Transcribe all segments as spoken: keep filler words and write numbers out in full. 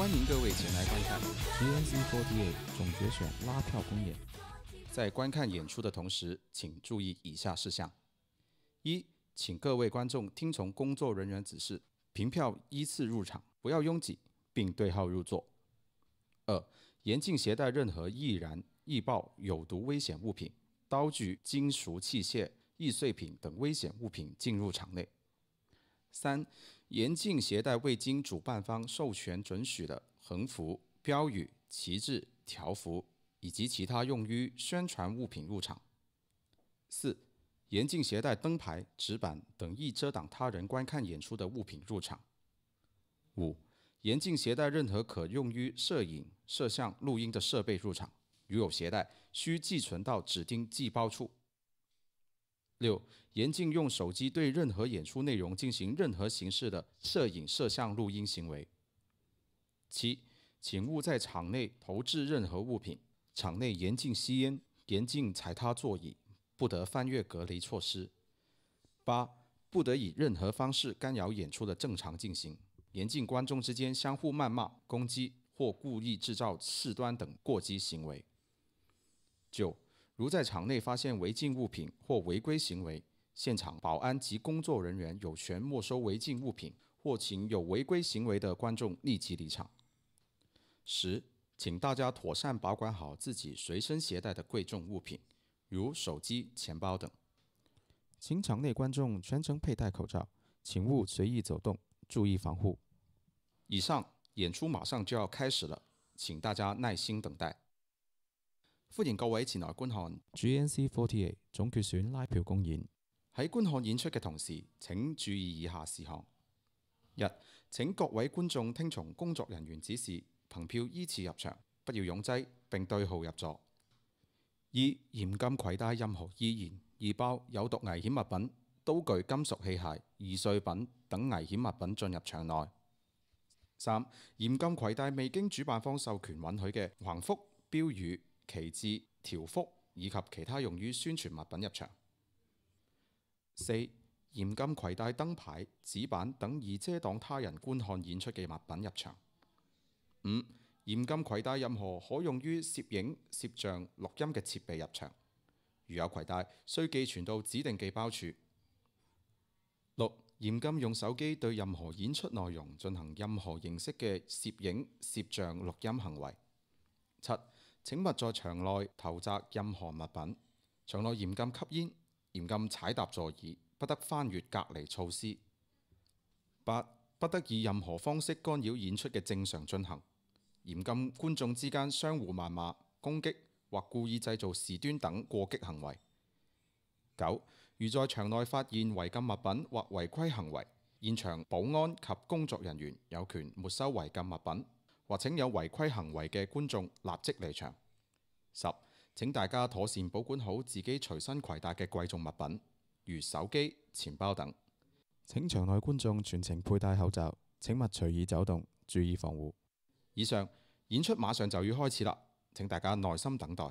欢迎各位前来观看 G N Z 四十八 总决选拉票公演。 在观看演出的同时，请注意以下事项：一，请各位观众听从工作人员指示，凭票依次入场，不要拥挤，并对号入座。二，严禁携带任何易燃、易爆、有毒危险物品、刀具、金属器械、易碎品等危险物品进入场内。三，严禁携带未经主办方授权准许的横幅、标语、旗帜、条幅以及其他用于宣传物品入场。四，严禁携带灯牌、纸板等易遮挡他人观看演出的物品入场。五，严禁携带任何可用于摄影、摄像、录音的设备入场，如有携带，需寄存到指定寄包处。六，严禁用手机对任何演出内容进行任何形式的摄影、摄像、录音行为。七，请勿在场内投掷任何物品，场内严禁吸烟，严禁踩踏座椅，不得翻越隔离措施。八，不得以任何方式干扰演出的正常进行，严禁观众之间相互谩骂、攻击或故意制造事端等过激行为。九，如在场内发现违禁物品或违规行为，现场保安及工作人员有权没收违禁物品，或请有违规行为的观众立即离场。十，请大家妥善保管好自己随身携带的贵重物品，如手机、钱包等。 请场内观众全程佩戴口罩，请勿随意走动，注意防护。 以上演出馬上就要開始了，請大家耐心等待。歡迎各位前來觀看 G N Z 四十八 總決選拉票公演。 喺觀看演出嘅同時，請注意以下事項：一，請各位觀眾聽從工作人員指示，憑票依次入場，不要擁擠，並對號入座。二，嚴禁攜帶任何易燃、易爆、有毒危險物品、刀具、金屬器械、易碎品等危險物品進入場內。三，嚴禁攜帶未經主辦方授權允許嘅橫幅、標語、旗幟、條幅以及其他用於宣傳物品入場。四，嚴禁攜帶燈牌、紙板等易遮擋他人觀看演出嘅物品入場。五，嚴禁攜帶任何可用於攝影、攝像、錄音嘅設備入場，如有攜帶，須寄存到指定寄包處。六，嚴禁用手機對任何演出內容進行任何形式嘅攝影、攝像、錄音行為。七，請勿在場內投擲任何物品，場內嚴禁吸煙，嚴禁踩踏座椅，不得翻越隔離措施。八，不得以任何方式干擾演出嘅正常進行，嚴禁觀眾之間相互謾罵、攻擊或故意製造事端等過激行為。九，如在場內發現違禁物品或違規行為，現場保安及工作人員有權沒收違禁物品，或請有違規行為嘅觀眾立即離場。十，請大家妥善保管好自己隨身攜帶嘅貴重物品，如手機、錢包等。 請場內觀眾全程佩戴口罩，請勿隨意走動，注意防護。 以上演出馬上就要開始啦，請大家耐心等待。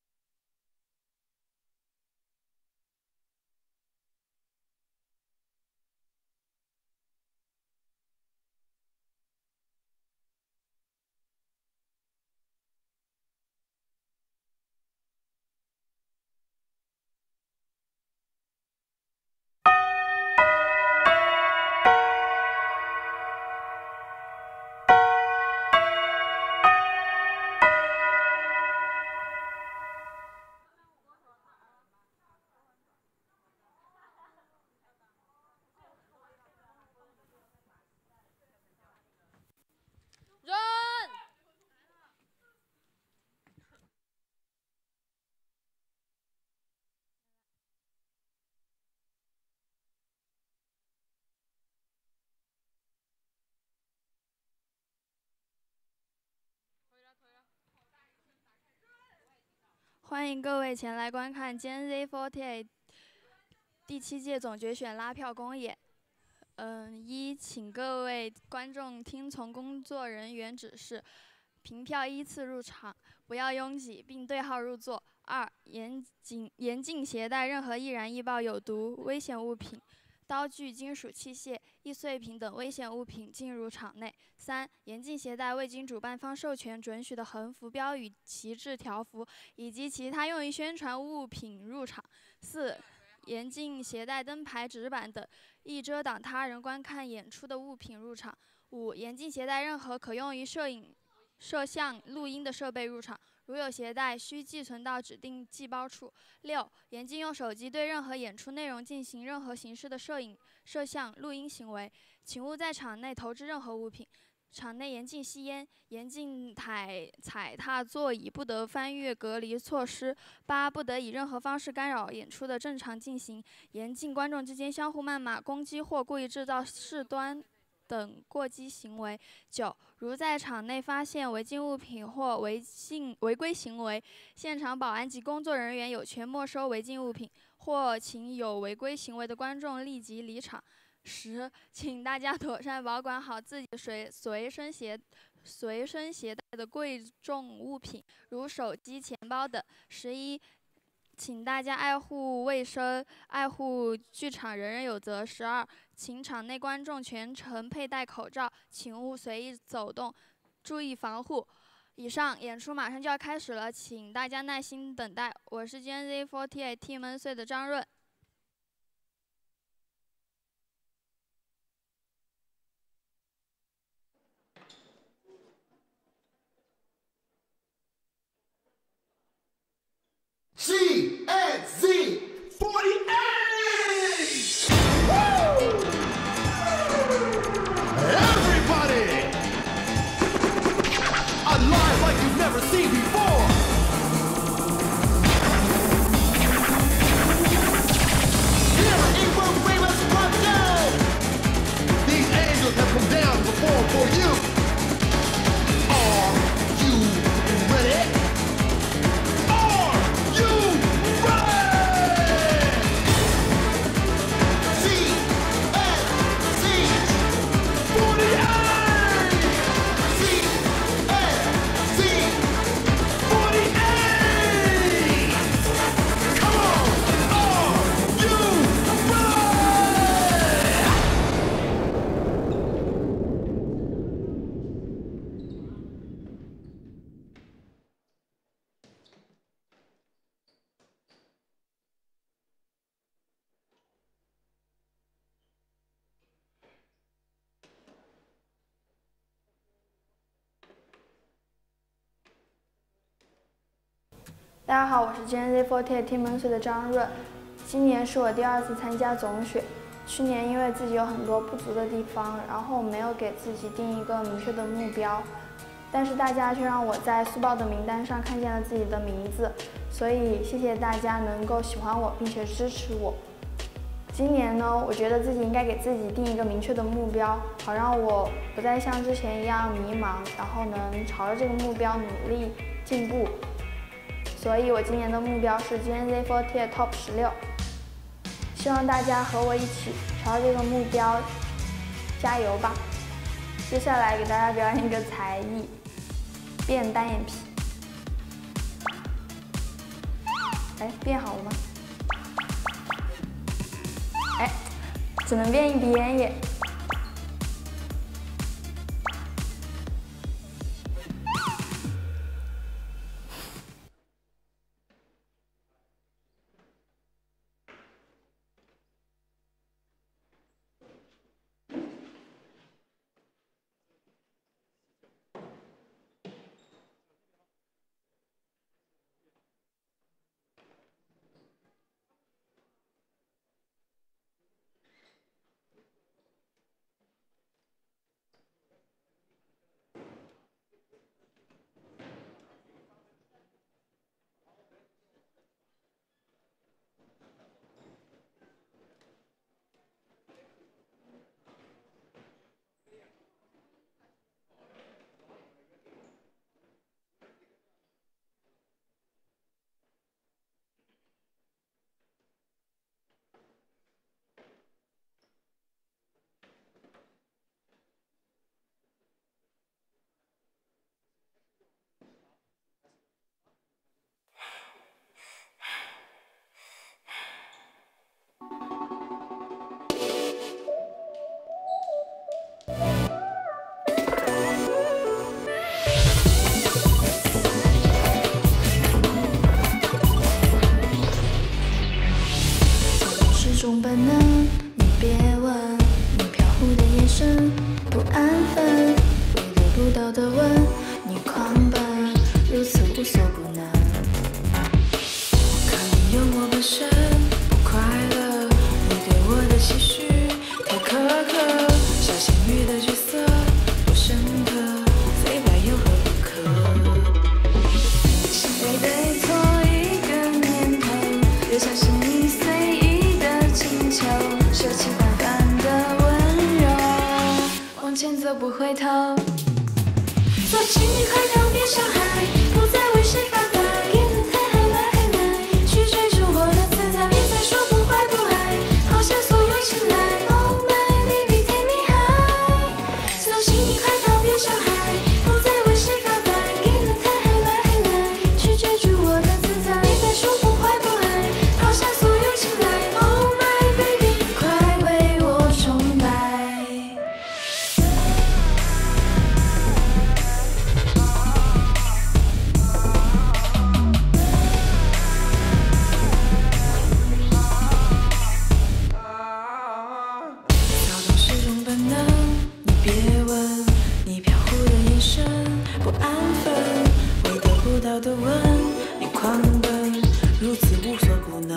欢迎各位前来观看 G N Z 四十八 第七届总决选拉票公演。嗯，一，请各位观众听从工作人员指示，凭票依次入场，不要拥挤，并对号入座。二，严禁严禁携带任何易燃、易爆、有毒危险物品、 刀具、金属器械、易碎品等危险物品进入场内。三、严禁携带未经主办方授权准许的横幅、标语、旗帜、条幅以及其他用于宣传物品入场。四、严禁携带灯牌、纸板等易遮挡他人观看演出的物品入场。五、严禁携带任何可用于摄影、摄像、录音的设备入场。如有携带，需寄存到指定寄包处。六、严禁用手机对任何演出内容进行任何形式的摄影、摄像、录音行为，请勿在场内投掷任何物品。场内严禁吸烟，严禁踩踩踏座椅，不得翻越隔离措施。八、不得以任何方式干扰演出的正常进行，严禁观众之间相互谩骂、攻击或故意制造事端等过激行为。九、如在场内发现违禁物品或违禁违规行为，现场保安及工作人员有权没收违禁物品，或请有违规行为的观众立即离场。十、请大家妥善保管好自己随随身携随身携带的贵重物品，如手机、钱包等。十一、请大家爱护卫生，爱护剧场人人有责。十二、请场内观众全程佩戴口罩，请勿随意走动，注意防护。以上演出马上就要开始了，请大家耐心等待。我是 G N Z 四十八 Team N C 的张润。 G N Z forty-eight! Woo! Everybody! Alive like you've never seen before! Here at April Famous Project! These angels have come down to perform for you! Are you ready? 大家好，我是 G N Z 四十八 Team N C 的张润。今年是我第二次参加总选。去年因为自己有很多不足的地方，然后没有给自己定一个明确的目标，但是大家却让我在速报的名单上看见了自己的名字，所以谢谢大家能够喜欢我并且支持我。今年呢，我觉得自己应该给自己定一个明确的目标，好让我不再像之前一样迷茫，然后能朝着这个目标努力进步。所以我今年的目标是 G N Z 四十八 Top 十六，希望大家和我一起朝着这个目标加油吧。接下来给大家表演一个才艺，变单眼皮。哎，变好了吗？哎，只能变一边耶。 回头。所以请你快逃，别伤害，不再为谁发呆，变得太海来海来，去追逐我的自在，别再说不坏不爱，抛下所有青睐。Oh my baby take me high。所以请你快逃，别伤害，不再为谁发呆，变得太海来海来，去追逐我的自在，别再说不坏不爱，抛下所有青睐。Oh my baby， 快为我崇拜。骚动是种本能，你别问，你飘忽的眼神不安分，为得不到的吻，你狂奔，如此无所不能。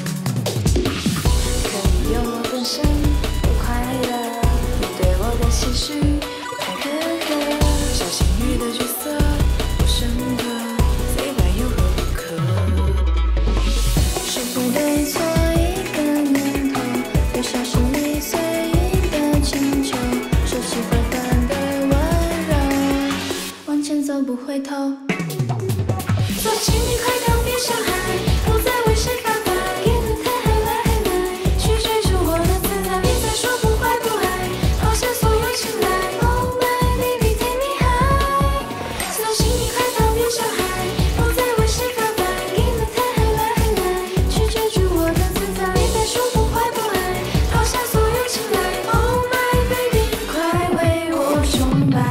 可以有我本身不快乐，你对我的期许太苛刻，小仙女的角色不深刻，最坏有何不可？是非对错一个念头，多少是你随意的请求，说起坏蛋的温柔，往前走不回头。所以请你快逃，别伤害，不再为谁发呆，变得太海来海来，去追逐我的自在，别再说不坏不爱，抛下所有青睐。Oh my baby take me high。所以请你快逃，别伤害，不再为谁发呆，变得太海来海来，去追逐我的自在，别再说不坏不爱，抛下所有青睐。Oh my baby， 快为我崇拜。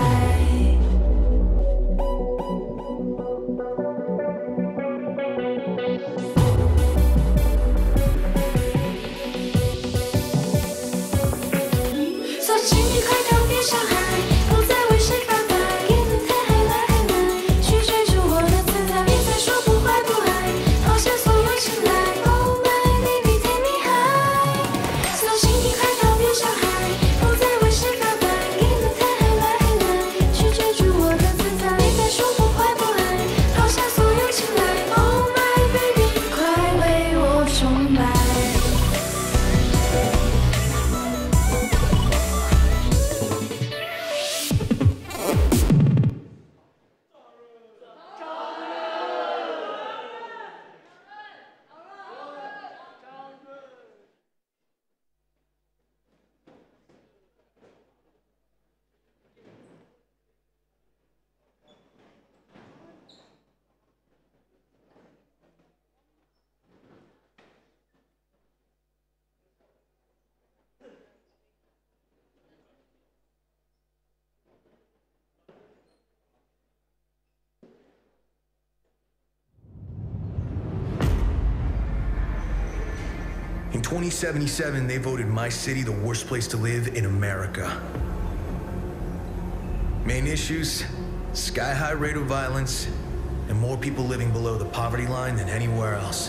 所以请你快逃，别伤害，不再为谁发呆，变得太海来海来，去追逐我的自在，别再说不坏不爱，抛下所有青睐。Oh my baby take me high。所以请你快逃，别伤害，不再为谁发呆，变得太海来海来，去追逐我的自在，别再说不坏不爱，抛下所有青睐。Oh my baby， 快为我崇拜。 In twenty seventy-seven, they voted my city the worst place to live in America. Main issues, sky-high rate of violence, and more people living below the poverty line than anywhere else.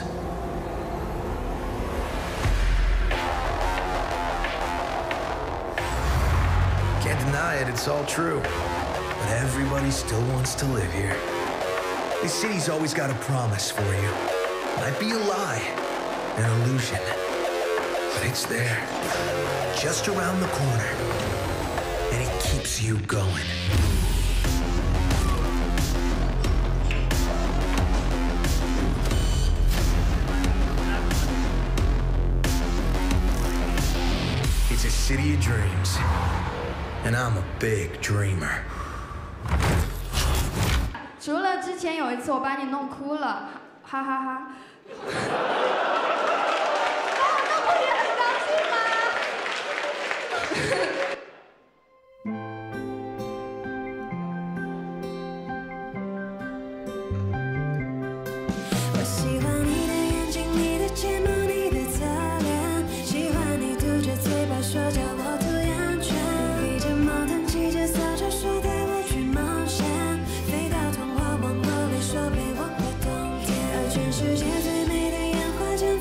Can't deny it, it's all true. But everybody still wants to live here. This city's always got a promise for you. Might be a lie, an illusion. But it's there, just around the corner. And it keeps you going. It's a city of dreams. And I'm a big dreamer. 除了之前有一次我把你弄哭了，哈哈哈。把我弄哭，你很高兴吗？ 我喜欢你的眼睛，你的睫毛，你的侧脸，喜欢你嘟着嘴巴说叫我涂眼圈，披着毛毯，骑着扫帚，说带我去冒险，飞到童话王国里，说陪我过冬天，而全世界最美的烟花将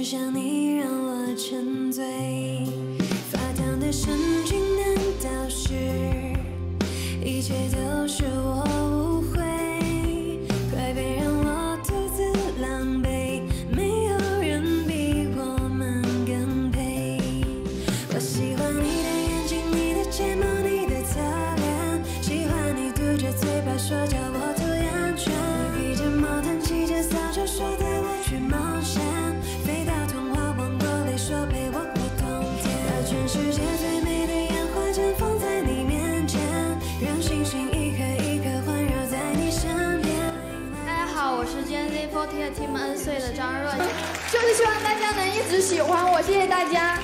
想你让我沉醉，发烫的神经难道是一切都是我误会？快别让我独自狼狈，没有人比我们更配。我喜欢你的眼睛，你的睫毛，你的侧脸，喜欢你嘟着嘴巴说叫我涂眼圈，你披着毛毯骑着扫帚说带我去冒险，飞到童话王国里说陪我过冬天，把全世界最美的烟花绽放在你面前，让星星一颗一颗环绕在你身边。 大家好，我是 G N Z四十 Team N 岁的张若瑄， 就是希望大家能一直喜欢我，谢谢大家。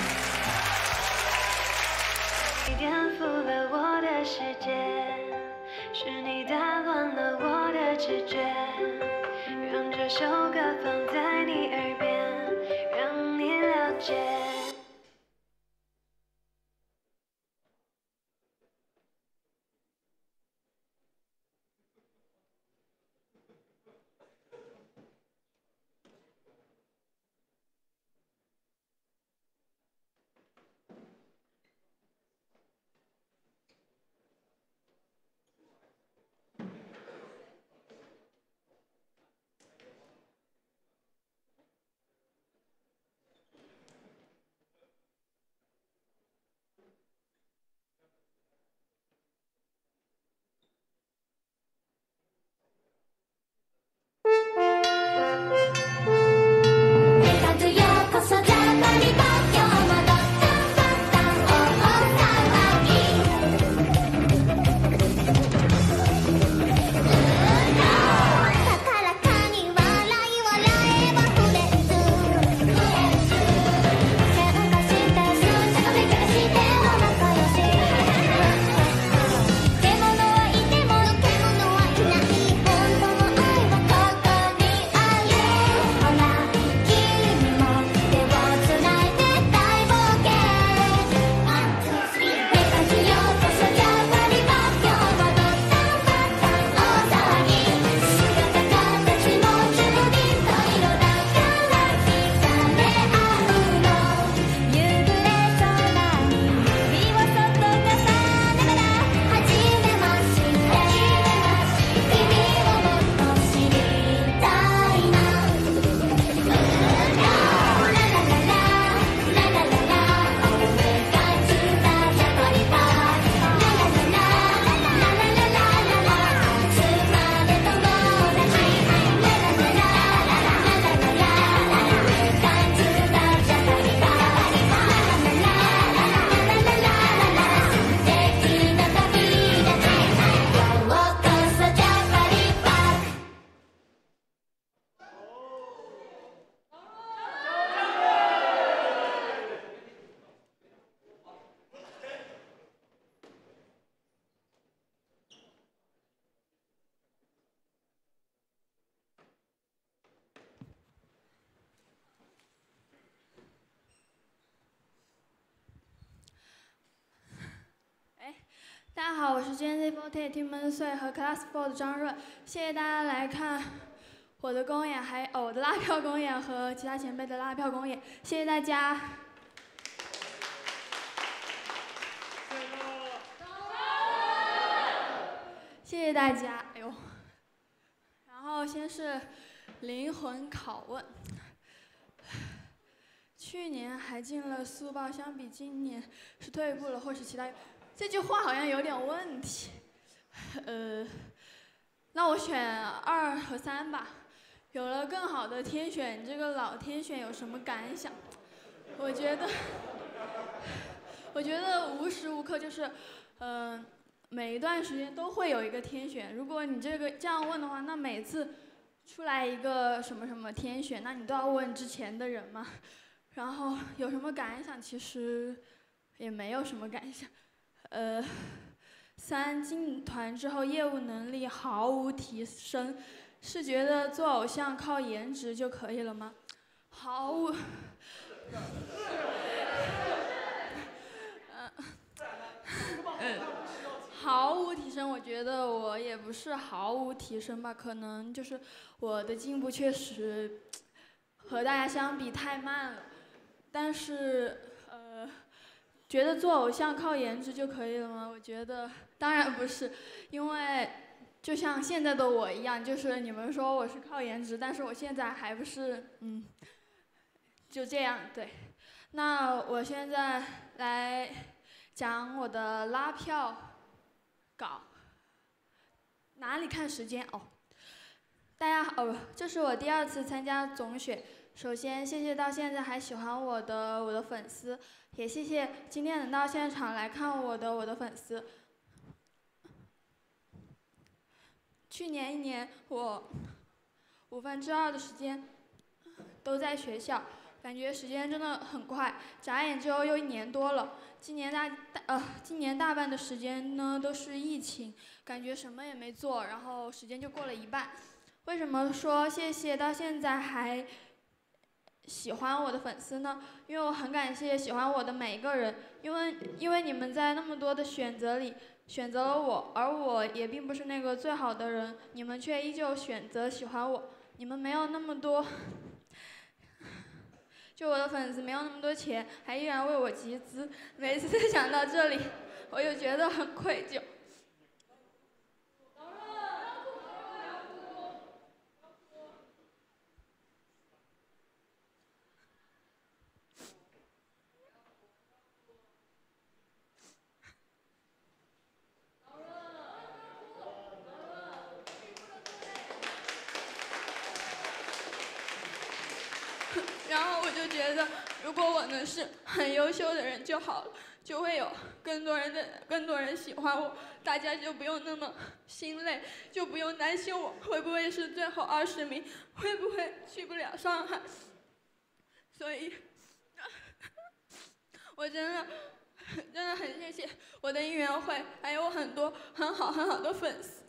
你颠覆了我的世界，是你打乱了我的直觉，让这首歌放在你耳边，让你了解。 大家好，我是 G N Z 四十 Team N 岁和 Class Four 的张润，谢谢大家来看我的公演，还有我的拉票公演和其他前辈的拉票公演，谢谢大家。谢谢大家，哎呦，然后先是灵魂拷问，去年还进了速报，相比今年是退步了，或是其他？这句话好像有点问题，呃，那我选二和三吧。有了更好的天选，这个老天选有什么感想？我觉得，我觉得无时无刻就是，嗯、呃，每一段时间都会有一个天选。如果你这个这样问的话，那每次出来一个什么什么天选，那你都要问之前的人嘛。然后有什么感想？其实也没有什么感想。呃，三进团之后业务能力毫无提升，是觉得做偶像靠颜值就可以了吗？毫无，呃，嗯，毫无提升。我觉得我也不是毫无提升吧，可能就是我的进步确实和大家相比太慢了。但是，呃，觉得做偶像靠颜值就可以了吗？我觉得当然不是，因为就像现在的我一样，就是你们说我是靠颜值，但是我现在还不是，嗯，就这样，对。那我现在来讲我的拉票稿。哪里看时间？哦，大家好，哦，这是我第二次参加总选。首先，谢谢到现在还喜欢我的我的粉丝，也谢谢今天能到现场来看我的我的粉丝。去年一年，我五分之二的时间都在学校，感觉时间真的很快，眨眼就又一年多了。今年大大呃，今年大半的时间呢都是疫情，感觉什么也没做，然后时间就过了一半。为什么说谢谢到现在还喜欢我的粉丝呢？因为我很感谢喜欢我的每一个人，因为因为你们在那么多的选择里选择了我，而我也并不是那个最好的人，你们却依旧选择喜欢我。你们没有那么多，就我的粉丝没有那么多钱，还依然为我集资。每次想到这里，我就觉得很愧疚。然后我就觉得，如果我能是很优秀的人就好了，就会有更多人的更多人喜欢我，大家就不用那么心累，就不用担心我会不会是最后二十名，会不会去不了上海。所以，我真的真的很谢谢我的应援会，还有很多很好很好的粉丝。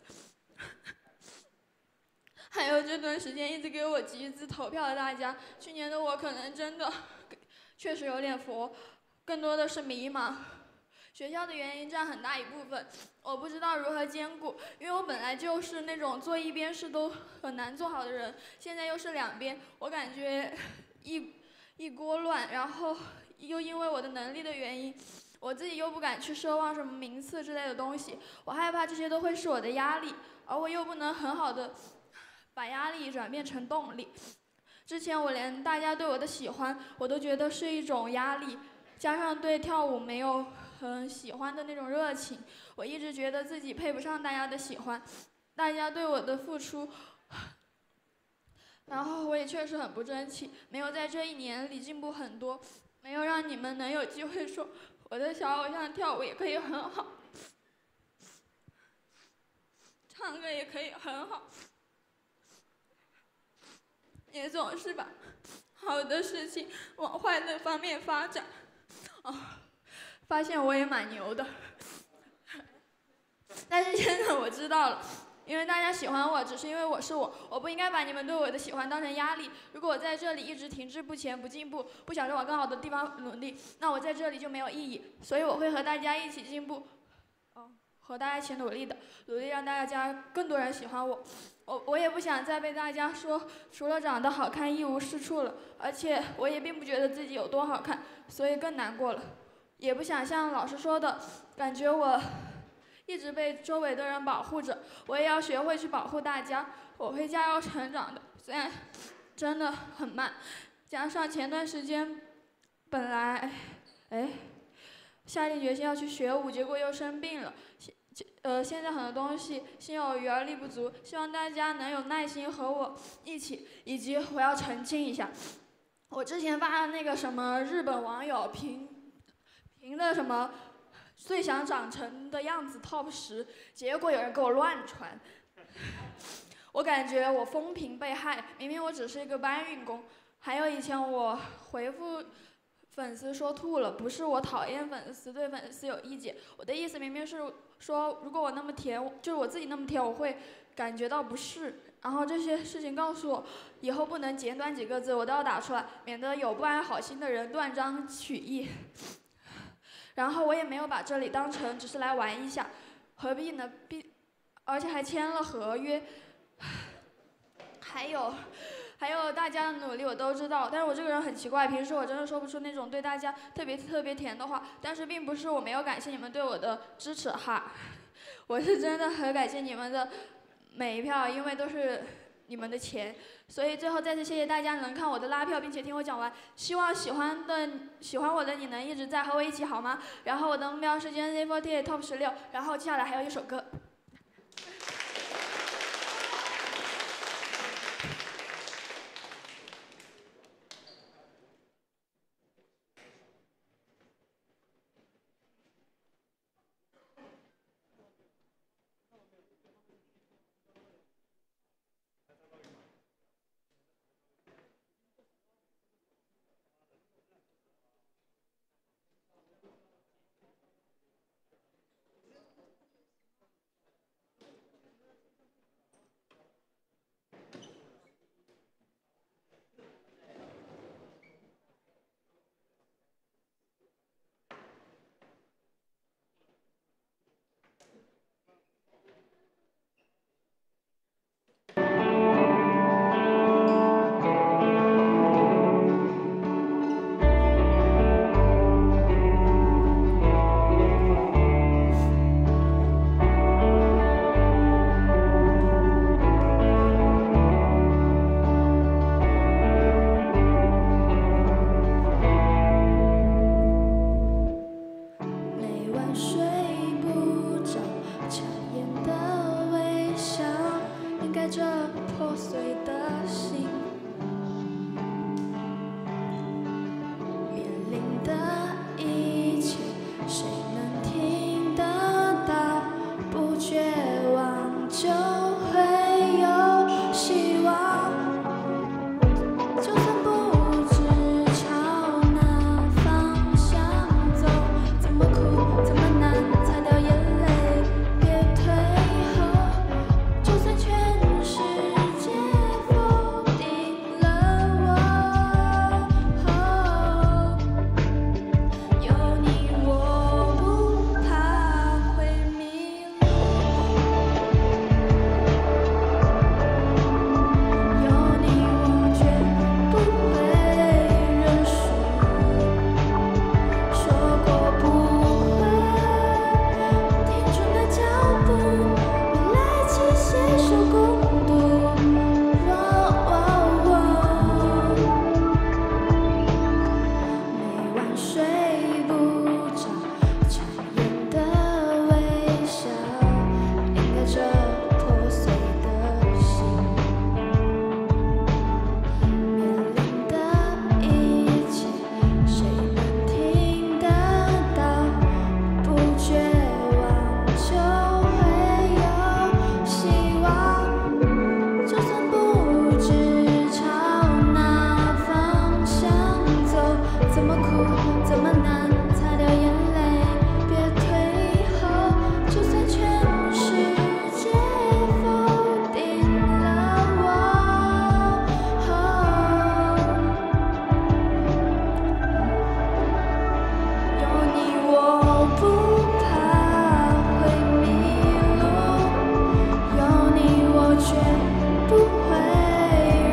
还有这段时间一直给我集资投票的大家，去年的我可能真的确实有点佛，更多的是迷茫。学校的原因占很大一部分，我不知道如何兼顾，因为我本来就是那种做一边事都很难做好的人，现在又是两边，我感觉一一锅乱，然后又因为我的能力的原因，我自己又不敢去奢望什么名次之类的东西，我害怕这些都会是我的压力，而我又不能很好的把压力转变成动力。之前我连大家对我的喜欢，我都觉得是一种压力，加上对跳舞没有很喜欢的那种热情，我一直觉得自己配不上大家的喜欢，大家对我的付出，然后我也确实很不争气，没有在这一年里进步很多，没有让你们能有机会说我的小偶像跳舞也可以很好，唱歌也可以很好。也总是把好的事情往坏的方面发展，哦，发现我也蛮牛的。但是现在我知道了，因为大家喜欢我，只是因为我是我，我不应该把你们对我的喜欢当成压力。如果我在这里一直停滞不前、不进步，不想着往更好的地方努力，那我在这里就没有意义。所以我会和大家一起进步，哦，和大家一起努力的，努力让大家更多人喜欢我。我我也不想再被大家说除了长得好看一无是处了，而且我也并不觉得自己有多好看，所以更难过了。也不想像老师说的，感觉我一直被周围的人保护着，我也要学会去保护大家。我会加油成长的，虽然真的很慢，加上前段时间本来哎下定决心要去学舞，结果又生病了。呃，现在很多东西心有余而力不足，希望大家能有耐心和我一起。以及我要澄清一下，我之前发的那个什么日本网友评评的什么最想长成的样子 top 十，结果有人给我乱传，我感觉我风评被害，明明我只是一个搬运工。还有以前我回复粉丝说吐了，不是我讨厌粉丝，对粉丝有意见，我的意思明明是说，如果我那么甜，就是我自己那么甜，我会感觉到不适。然后这些事情告诉我，以后不能简短几个字，我都要打出来，免得有不安好心的人断章取义。然后我也没有把这里当成只是来玩一下，何必呢？必，而且还签了合约。还有， 还有大家的努力我都知道，但是我这个人很奇怪，平时我真的说不出那种对大家特别特别甜的话，但是并不是我没有感谢你们对我的支持哈，我是真的很感谢你们的每一票，因为都是你们的钱，所以最后再次谢谢大家能看我的拉票，并且听我讲完。希望喜欢的喜欢我的你能一直在和我一起好吗？然后我的目标是 G N Z四十八 Top 十六，然后接下来还有一首歌。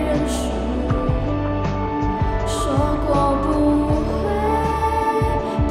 别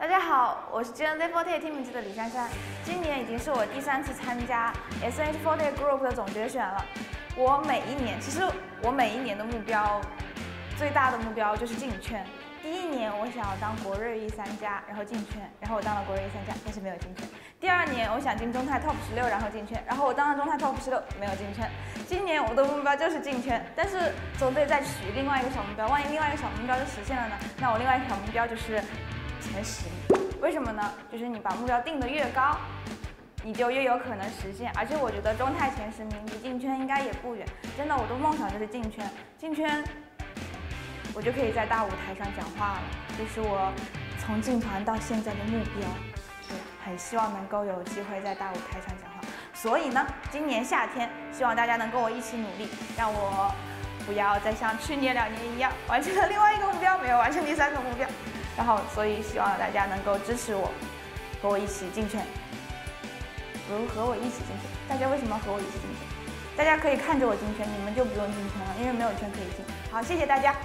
大家好，我是 G N Z四十八 Team 的李珊珊。今年已经是我第三次参加 S N H 四十八 Group 的总决选了。我每一年，其实我每一年的目标，最大的目标就是进圈。第一年我想要当国瑞一三加，然后进圈，然后我当了国瑞一三加，但是没有进圈。第二年我想进中泰 Top 十六，然后进圈，然后我当了中泰 Top 十六，没有进圈。今年我的目标就是进圈，但是总得再取另外一个小目标，万一另外一个小目标就实现了呢？那我另外一个小目标就是前十名。为什么呢？就是你把目标定得越高，你就越有可能实现。而且我觉得中泰前十名离进圈应该也不远。真的，我的梦想就是进圈，进圈，我就可以在大舞台上讲话了。这是我从进团到现在的目标，对，很希望能够有机会在大舞台上讲话。所以呢，今年夏天希望大家能跟我一起努力，让我不要再像去年两年一样完成了另外一个目标，没有完成第三个目标。然后，所以希望大家能够支持我，和我一起进圈。不是和我一起进圈，大家为什么要和我一起进圈？大家可以看着我进圈，你们就不用进圈了，因为没有圈可以进。好，谢谢大家。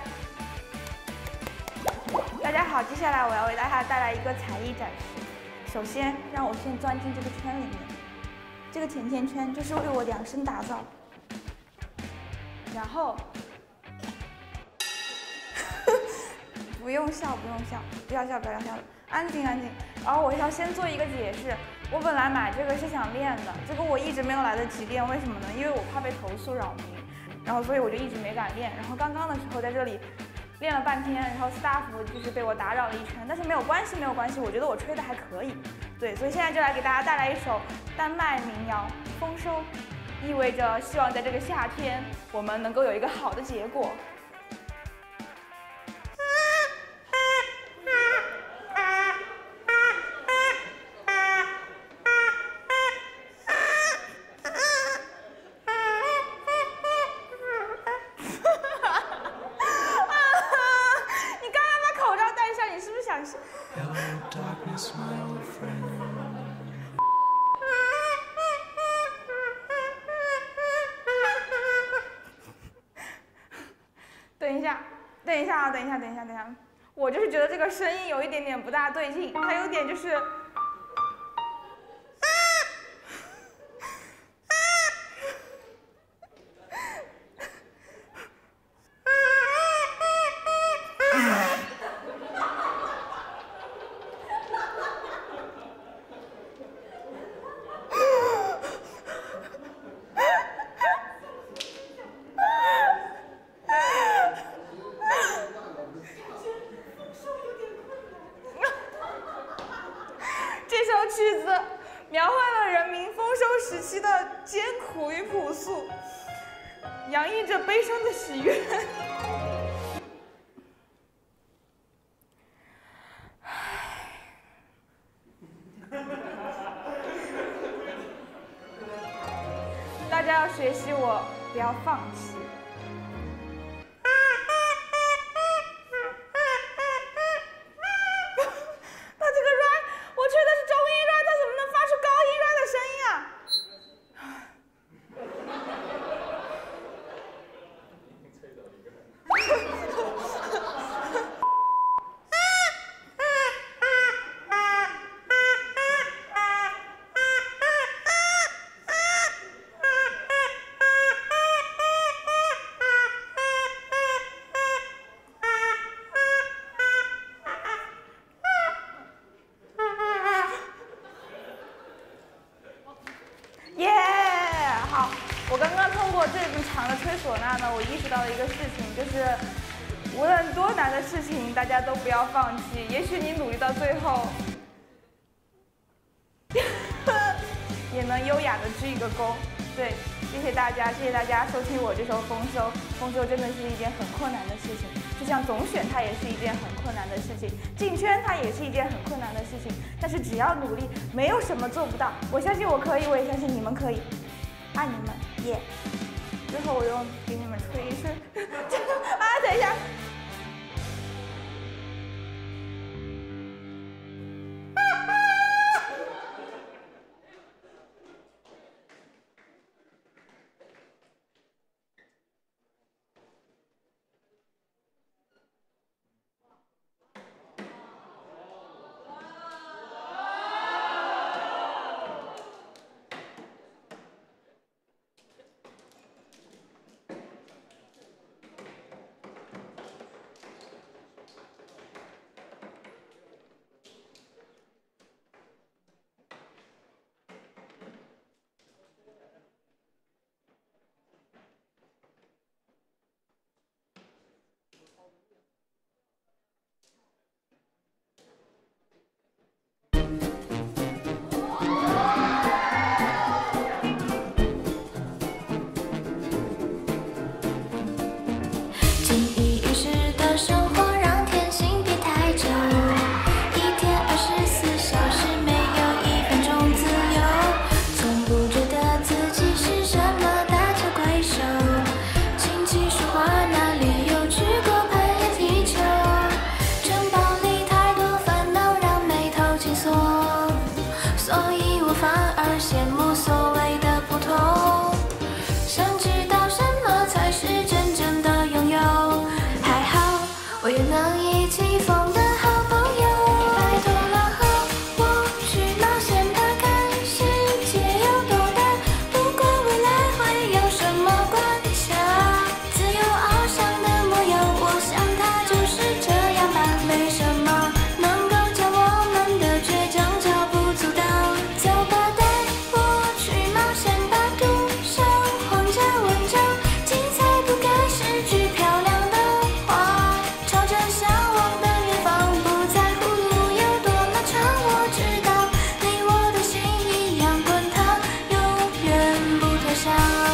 大家好，接下来我要为大家带来一个才艺展示。首先，让我先钻进这个圈里面，这个甜甜圈就是为我量身打造。然后。不用笑，不用笑，不要笑，不要笑了，安静安静。然后我要先做一个解释，我本来买这个是想练的，结果我一直没有来得及练，为什么呢？因为我怕被投诉扰民，然后所以我就一直没敢练。然后刚刚的时候在这里练了半天，然后 staff 就是被我打扰了一圈，但是没有关系，没有关系，我觉得我吹的还可以。对，所以现在就来给大家带来一首丹麦民谣《丰收》，意味着希望在这个夏天我们能够有一个好的结果。等一下，等一下啊，等一下，等一下，等一下，我就是觉得这个声音有一点点不大对劲，它有点就是。曲子描绘了人民丰收时期的艰苦与朴素，洋溢着悲伤的喜悦。大家要学习我，不要放弃。我刚刚通过这么长的吹唢呐呢，我意识到了一个事情，就是无论多难的事情，大家都不要放弃。也许你努力到最后，也能优雅的鞠一个躬。对，谢谢大家，谢谢大家收听我这首《丰收》。丰收真的是一件很困难的事情，就像总选它也是一件很困难的事情，进圈它也是一件很困难的事情。但是只要努力，没有什么做不到。我相信我可以，我也相信你们可以。爱你们，耶、yeah ！最后我用给你们吹一吹，啊，等一下。 所以我反而羡慕所谓的普通。想知道什么才是真正的拥有，还好我有能一起疯的好朋友。拜托了，和我去冒险吧，看世界有多大，不管未来会有什么关卡，自由翱翔的模样，我想它就是这样吧，没什么能够将我们的倔强脚步阻挡。走吧，带我去冒险吧，途上荒郊文章，精彩不该失去漂亮的花，朝着向往的远方，不在乎路有多漫长，我知道你我的心一样滚烫，永远不投降。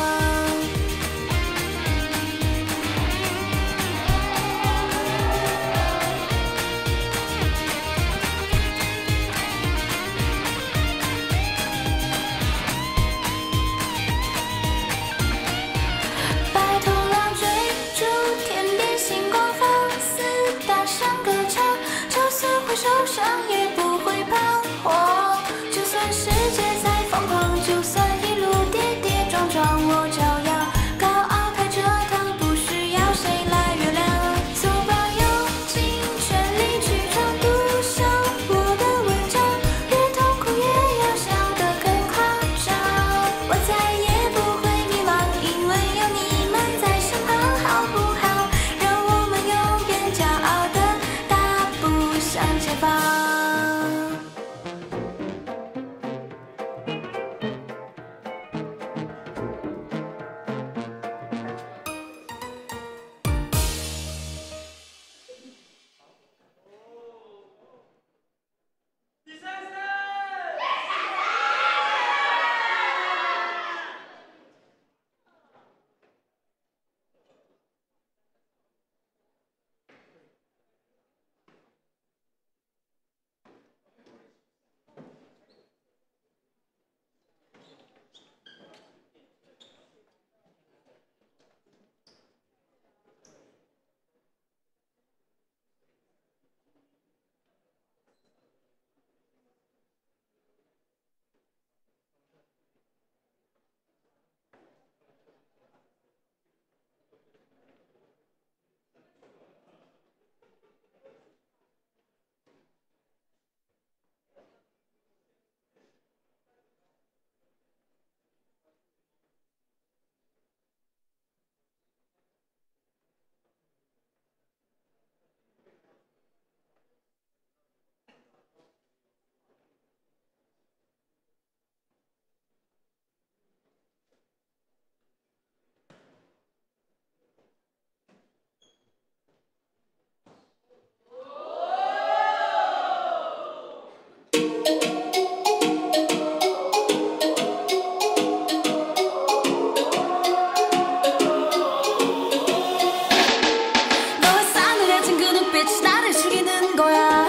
拜托了，追逐天边星光，放肆大声歌唱，就算会受伤也不会彷徨。就算世界再疯狂，就算一路跌跌撞撞，我照样高傲抬着头，不需要谁来原谅。走吧，用尽全力去闯，读上我的文章，越痛苦越要笑得更夸张。我再也不会迷茫，因为有你们在身旁，好不好？让我们永远骄傲地大步向前方。너의 싸늘해진 그 눈빛이 나를 죽이는 거야.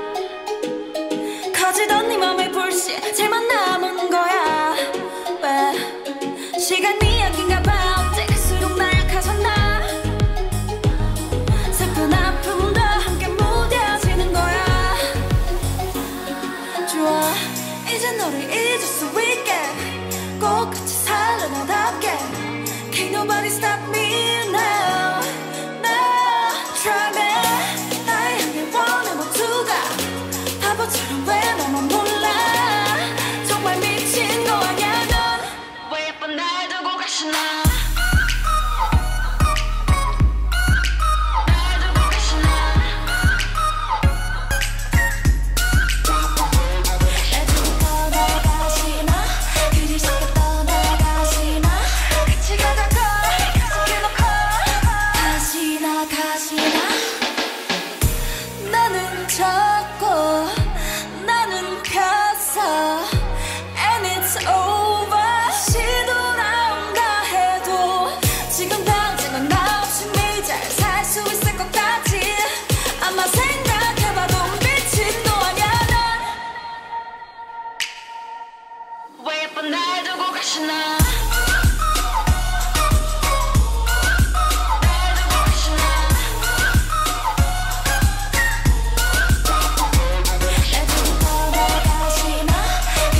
커지던 네 맘의 불씨 제만 남은 거야. 왜 시간이 약인가 봐, 어째갈수록 나약해졌나. 슬픈 아픔도 함께 무뎌지는 거야. 좋아, 이제 너를 잊을 수 있게 꼭 같이 살아나답게. Can't nobody stop me now. Now try me. 나의 향해 원해 모두가 바보처럼 왜 너만 몰라. 정말 미친 거 아냐 넌. 왜 예쁜 날 두고 가시나. 날 두고 가시나. 날 두고 떠나가시나. 그리 쉽게 떠나가시나. 같이 가자고 약속해놓고 가시나 가시나. 나는 졌고 나는 폈어. And it's over. 시도 나온다 해도 지금 당장은 나 없이 잘 살 수 있을 것 같지. 아마 생각해봐도 미친 거 아냐 넌. 왜 예쁜 날 두고 가시나. 날 두고 가시나. 날 두고 떠나가시나.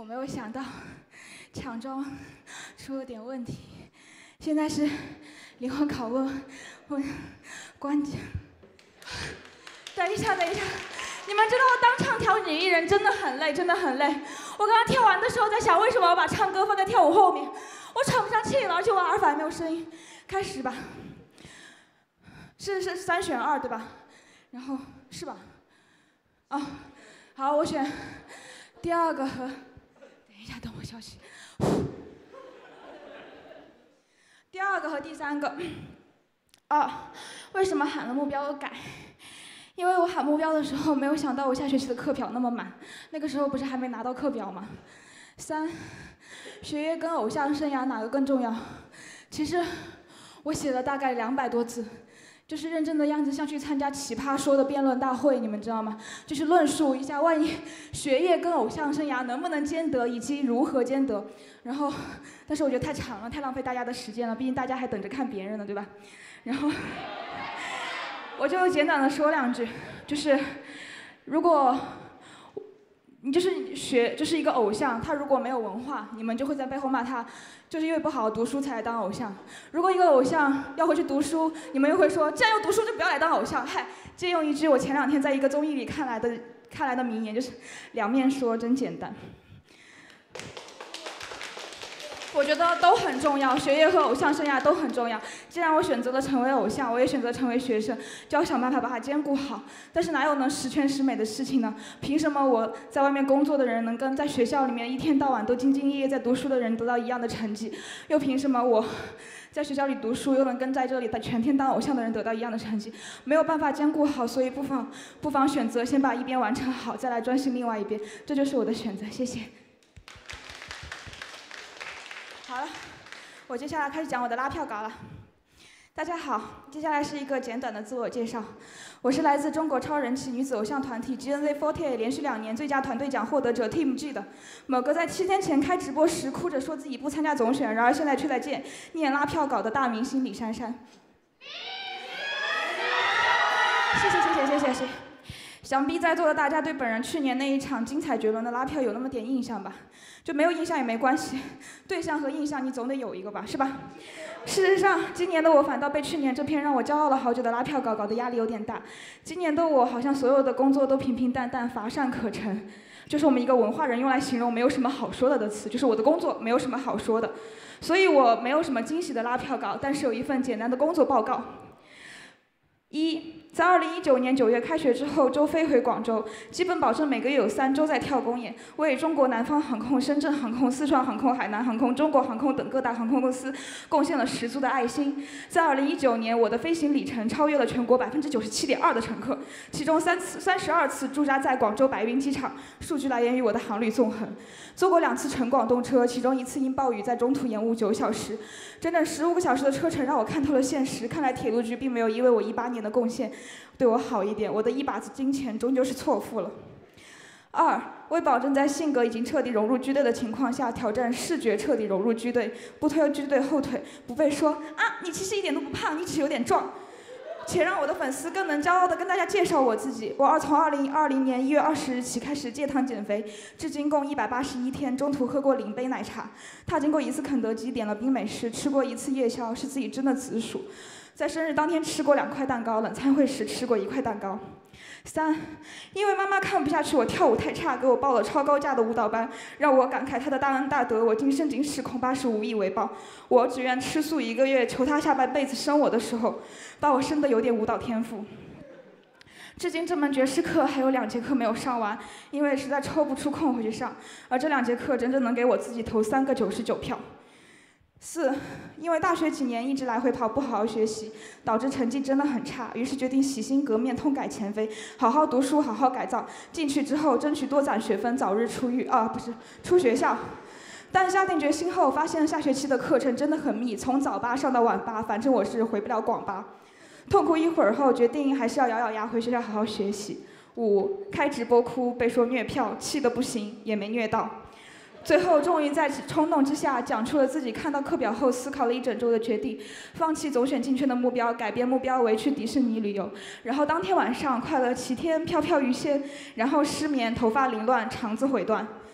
我没有想到抢妆出了点问题，现在是灵魂拷问，问关键。等一下，等一下，你们知道当唱跳女艺人真的很累，真的很累。我刚刚跳完的时候在想，为什么要把唱歌放在跳舞后面？我喘不上气了，而且我耳返没有声音。开始吧。是是三选二对吧？然后是吧？啊，好，我选第二个和。等一下，等我休息。第二个和第三个。啊，为什么喊了目标改？因为我喊目标的时候，没有想到我下学期的课表那么满，那个时候不是还没拿到课表吗？三，学业跟偶像生涯哪个更重要？其实我写了大概两百多字，就是认真的样子，像去参加奇葩说的辩论大会，你们知道吗？就是论述一下，万一学业跟偶像生涯能不能兼得，以及如何兼得。然后，但是我觉得太长了，太浪费大家的时间了，毕竟大家还等着看别人呢，对吧？然后。我就简短的说两句，就是如果你就是学就是一个偶像，他如果没有文化，你们就会在背后骂他，就是因为不好好读书才来当偶像。如果一个偶像要回去读书，你们又会说，既然要读书就不要来当偶像。嗨，借用一句我前两天在一个综艺里看来的看来的名言，就是两面说真简单。我觉得都很重要，学业和偶像生涯都很重要。既然我选择了成为偶像，我也选择成为学生，就要想办法把它兼顾好。但是哪有能十全十美的事情呢？凭什么我在外面工作的人能跟在学校里面一天到晚都兢兢业业在读书的人得到一样的成绩？又凭什么我在学校里读书又能跟在这里全天当偶像的人得到一样的成绩？没有办法兼顾好，所以不妨不妨选择先把一边完成好，再来专心另外一边。这就是我的选择，谢谢。好了，我接下来开始讲我的拉票稿了。大家好，接下来是一个简短的自我介绍。我是来自中国超人气女子偶像团体 G N Z 四十八 连续两年最佳团队奖获得者 Team G 的某个在七天前开直播时哭着说自己不参加总选，然而现在却在见念拉票稿的大明星李珊珊。谢谢谢谢谢谢谢谢。想必在座的大家对本人去年那一场精彩绝伦的拉票有那么点印象吧？就没有印象也没关系，对象和印象你总得有一个吧，是吧？事实上，今年的我反倒被去年这篇让我骄傲了好久的拉票稿搞得压力有点大。今年的我好像所有的工作都平平淡淡，乏善可陈，就是我们一个文化人用来形容没有什么好说的的词，就是我的工作没有什么好说的。所以我没有什么惊喜的拉票稿，但是有一份简单的工作报告。一，在二零一九年九月开学之后，周飞回广州，基本保证每个月有三周在跳公演，为中国南方航空、深圳航空、四川航空、海南航空、中国航空等各大航空公司贡献了十足的爱心。在二零一九年，我的飞行里程超越了全国百分之九十七点二的乘客，其中三次三十二次驻扎在广州白云机场，数据来源于我的航旅纵横。坐过两次乘广东车，其中一次因暴雨在中途延误九小时，整整十五个小时的车程让我看透了现实。看来铁路局并没有因为我一八年的贡献对我好一点，我的一把子金钱终究是错付了。二，为保证在性格已经彻底融入军队的情况下，挑战视觉彻底融入军队，不推军队后腿，不被说啊你其实一点都不胖，你只是有点壮，且让我的粉丝更能骄傲地跟大家介绍我自己。我从二零二零年一月二十日起开始戒糖减肥，至今共一百八十一天，中途喝过零杯奶茶，踏进过一次肯德基，点了冰美式，吃过一次夜宵，是自己真的紫薯。在生日当天吃过两块蛋糕，冷餐会时吃过一块蛋糕。三，因为妈妈看不下去我跳舞太差，给我报了超高价的舞蹈班，让我感慨她的大恩大德，我今生今世恐怕是无以为报。我只愿吃素一个月，求她下半辈子生我的时候，把我生得有点舞蹈天赋。至今这门爵士课还有两节课没有上完，因为实在抽不出空回去上，而这两节课整整能给我自己投三个九十九票。四，因为大学几年一直来回跑，不好好学习，导致成绩真的很差，于是决定洗心革面，痛改前非，好好读书，好好改造。进去之后，争取多攒学分，早日出狱啊，不是出学校。但下定决心后，发现下学期的课程真的很密，从早八上到晚八，反正我是回不了广八。痛苦一会儿后，决定还是要咬咬牙回学校好好学习。五，开直播哭，被说虐票，气得不行，也没虐到。最后终于在冲动之下讲出了自己看到课表后思考了一整周的决定，放弃总选进圈的目标，改变目标为去迪士尼旅游。然后当天晚上快乐齐天，飘飘欲仙，然后失眠，头发凌乱，肠子毁断。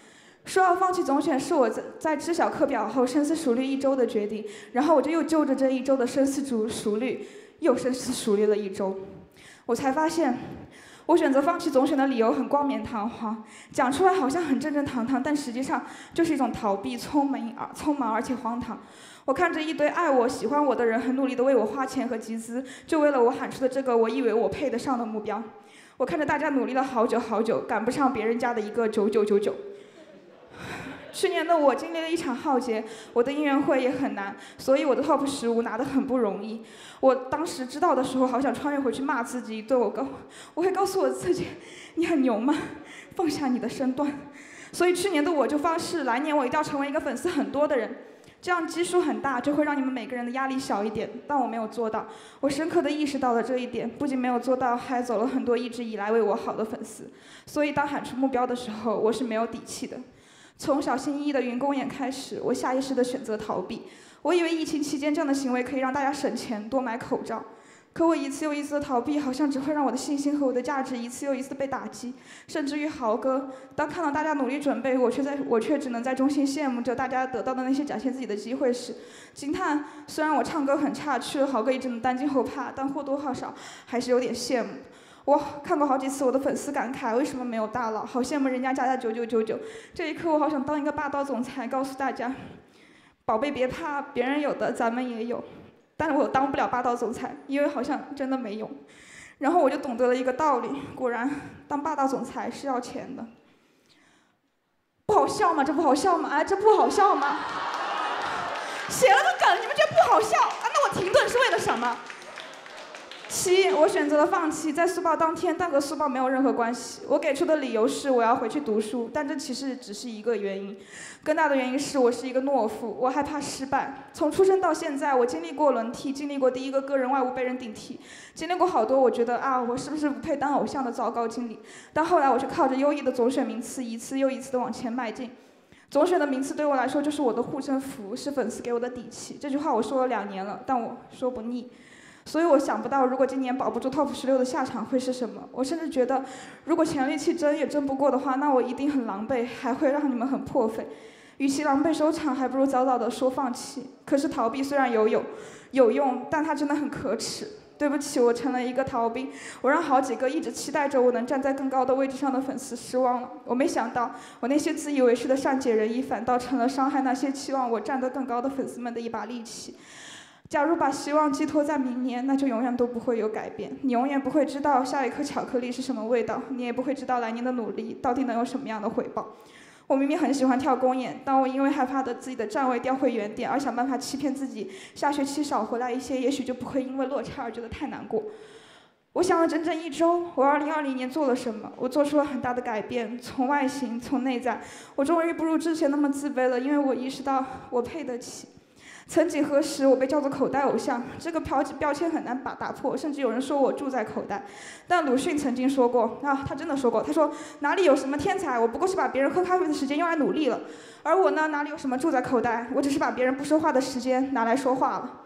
说要放弃总选是我在在知晓课表后深思熟虑一周的决定，然后我就又就着这一周的深思熟熟虑，又深思熟虑了一周，我才发现，我选择放弃总选的理由很冠冕堂皇，讲出来好像很正正堂堂，但实际上就是一种逃避，匆忙而匆忙而且荒唐。我看着一堆爱我、喜欢我的人很努力地为我花钱和集资，就为了我喊出的这个我以为我配得上的目标。我看着大家努力了好久好久，赶不上别人家的一个九九九九。去年的我经历了一场浩劫，我的音乐会也很难，所以我的 top 十五拿得很不容易。我当时知道的时候，好想穿越回去骂自己，对我告，我会告诉我自己，你很牛吗？放下你的身段。所以去年的我就发誓，来年我一定要成为一个粉丝很多的人，这样基数很大，就会让你们每个人的压力小一点。但我没有做到，我深刻地意识到了这一点，不仅没有做到，还走了很多一直以来为我好的粉丝。所以当喊出目标的时候，我是没有底气的。从小心翼翼的云公演开始，我下意识地选择逃避。我以为疫情期间这样的行为可以让大家省钱，多买口罩。可我一次又一次的逃避，好像只会让我的信心和我的价值一次又一次被打击。甚至于豪哥，当看到大家努力准备，我却在我却只能在衷心羡慕着大家得到的那些展现自己的机会时，惊叹：虽然我唱歌很差，去了豪哥一直能单肩后怕，但或多或少还是有点羡慕。我看过好几次我的粉丝感慨为什么没有大佬，好羡慕人家家家九九九九。这一刻我好想当一个霸道总裁，告诉大家，宝贝别怕，别人有的咱们也有。但是我当不了霸道总裁，因为好像真的没用。然后我就懂得了一个道理，果然当霸道总裁是要钱的。不好笑吗？这不好笑吗？哎，这不好笑吗？写了个梗，你们觉得不好笑啊？那我停顿是为了什么？七，我选择了放弃，在速报当天，但和速报没有任何关系。我给出的理由是我要回去读书，但这其实只是一个原因。更大的原因是我是一个懦夫，我害怕失败。从出生到现在，我经历过轮替，经历过第一个个人外务被人顶替，经历过好多我觉得啊，我是不是不配当偶像的糟糕经历。但后来我却靠着优异的总选名次，一次又一次的往前迈进。总选的名次对我来说就是我的护身符，是粉丝给我的底气。这句话我说了两年了，但我说不腻。所以我想不到，如果今年保不住 top 十六的下场会是什么。我甚至觉得，如果全力去争也争不过的话，那我一定很狼狈，还会让你们很破费。与其狼狈收场，还不如早早的说放弃。可是逃避虽然有有有用，但它真的很可耻。对不起，我成了一个逃兵，我让好几个一直期待着我能站在更高的位置上的粉丝失望了。我没想到，我那些自以为是的善解人意，反倒成了伤害那些期望我站得更高的粉丝们的一把利器。假如把希望寄托在明年，那就永远都不会有改变。你永远不会知道下一颗巧克力是什么味道，你也不会知道来年的努力到底能有什么样的回报。我明明很喜欢跳公演，但我因为害怕的自己的站位掉回原点，而想办法欺骗自己，下学期少回来一些，也许就不会因为落差而觉得太难过。我想了整整一周，我二零二零年做了什么？我做出了很大的改变，从外形，从内在。我终于不如之前那么自卑了，因为我意识到我配得起。曾几何时，我被叫做口袋偶像，这个标标签很难把打破，甚至有人说我住在口袋。但鲁迅曾经说过，啊，他真的说过，他说哪里有什么天才，我不过是把别人喝咖啡的时间用来努力了，而我呢，哪里有什么住在口袋，我只是把别人不说话的时间拿来说话了。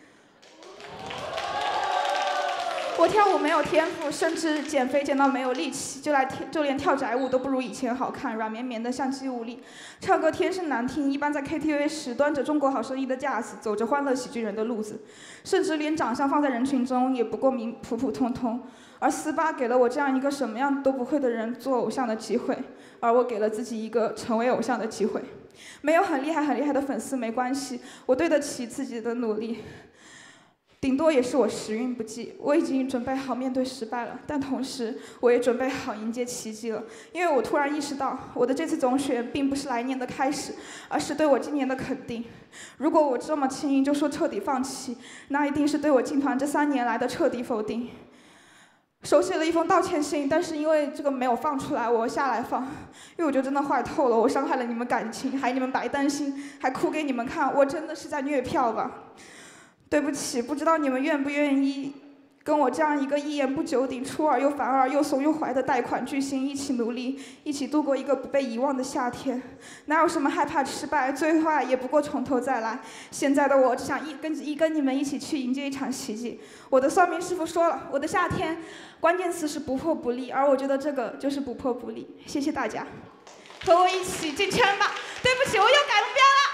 我跳舞没有天赋，甚至减肥减到没有力气，就来跳就连跳宅舞都不如以前好看，软绵绵的像肌无力。唱歌天生难听，一般在 K T V 时端着中国好声音的架子，走着欢乐喜剧人的路子，甚至连长相放在人群中也不过明普普通通。而斯巴给了我这样一个什么样都不会的人做偶像的机会，而我给了自己一个成为偶像的机会。没有很厉害很厉害的粉丝没关系，我对得起自己的努力。顶多也是我时运不济，我已经准备好面对失败了，但同时我也准备好迎接奇迹了，因为我突然意识到，我的这次总选并不是来年的开始，而是对我今年的肯定。如果我这么轻易就说彻底放弃，那一定是对我进团这三年来的彻底否定。手写了一封道歉信，但是因为这个没有放出来，我下来放，因为我觉得真的坏透了，我伤害了你们感情，还你们白担心，还哭给你们看，我真的是在虐票吧。对不起，不知道你们愿不愿意跟我这样一个一言不九鼎、出尔又反尔、又怂又怀的贷款巨星一起努力，一起度过一个不被遗忘的夏天。哪有什么害怕失败，最坏也不过从头再来。现在的我只想一跟一跟你们一起去迎接一场奇迹。我的算命师傅说了，我的夏天关键词是不破不立，而我觉得这个就是不破不立。谢谢大家。 和我一起进圈吧。对不起，我又改目标了。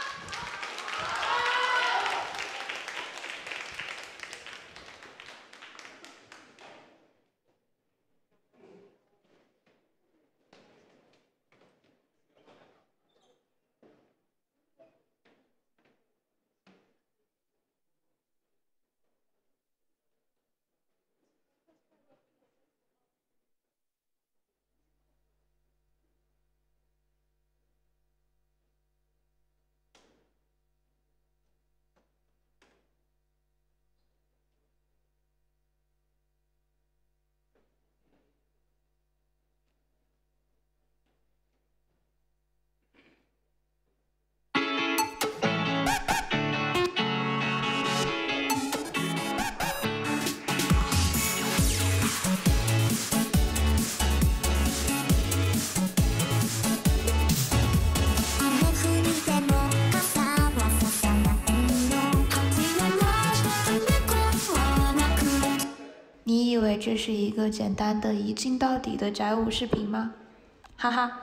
你以为这是一个简单的一镜到底的宅舞视频吗？哈哈。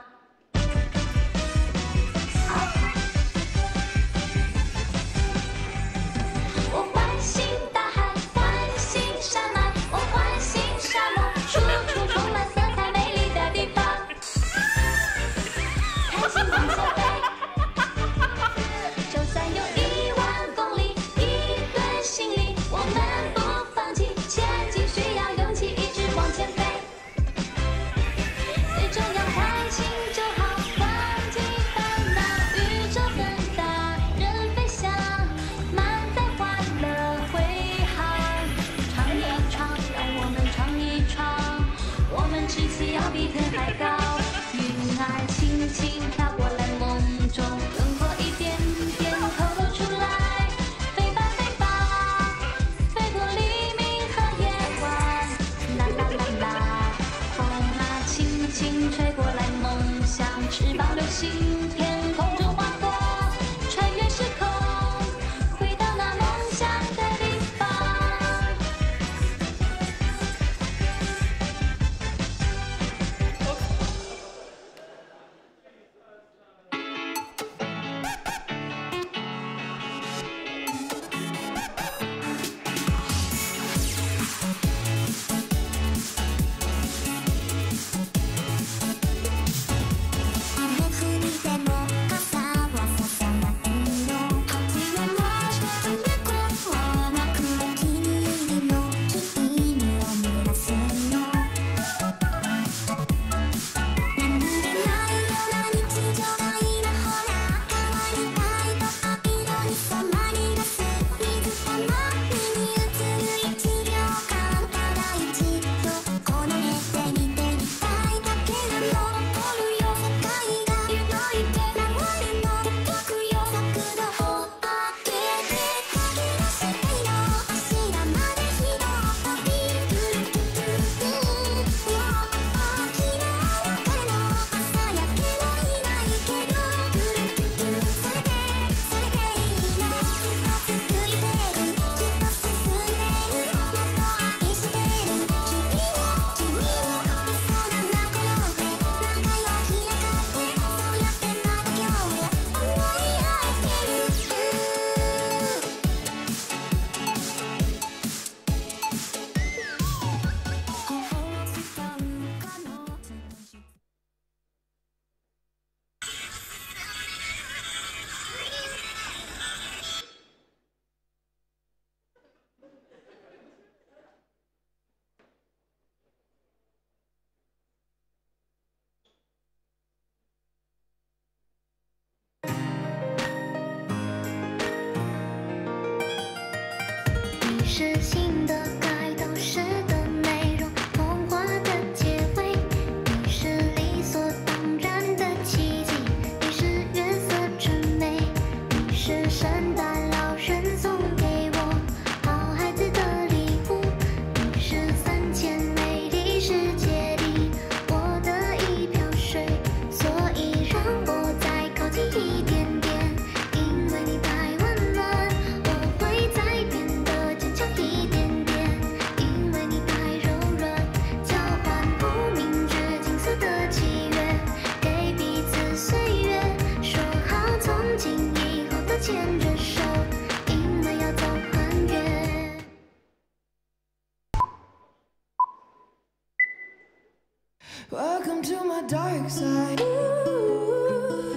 我唤醒大海，唤醒山脉，我唤醒沙漠，处处充满色彩美丽的地方。看星空下飞，就算有一万公里，一吨行李，我们不放弃，前进需要勇气，一直往前飞。最重要开心就好，忘记烦恼，宇宙很大，人飞翔，满载欢乐挥航。闯一闯，让我们闯一闯，我们志气要比天还高。云儿轻轻飘过来，梦中轮廓一点点透露出来。飞吧飞吧，飞过黎明和夜晚。啦啦啦啦，风啊轻轻吹过来，梦想翅膀流星，天空中划过，穿越时空，回到那梦想的地方。 是新的盖都市的内容，童话的结尾。你是理所当然的奇迹，你是月色真美，你是圣诞老人送给我好孩子的礼物，你是三千美丽世界里我的一瓢水，所以让我再靠近一点点，因为你太温暖，我会再变得坚强一点。 Welcome to my dark side. Ooh,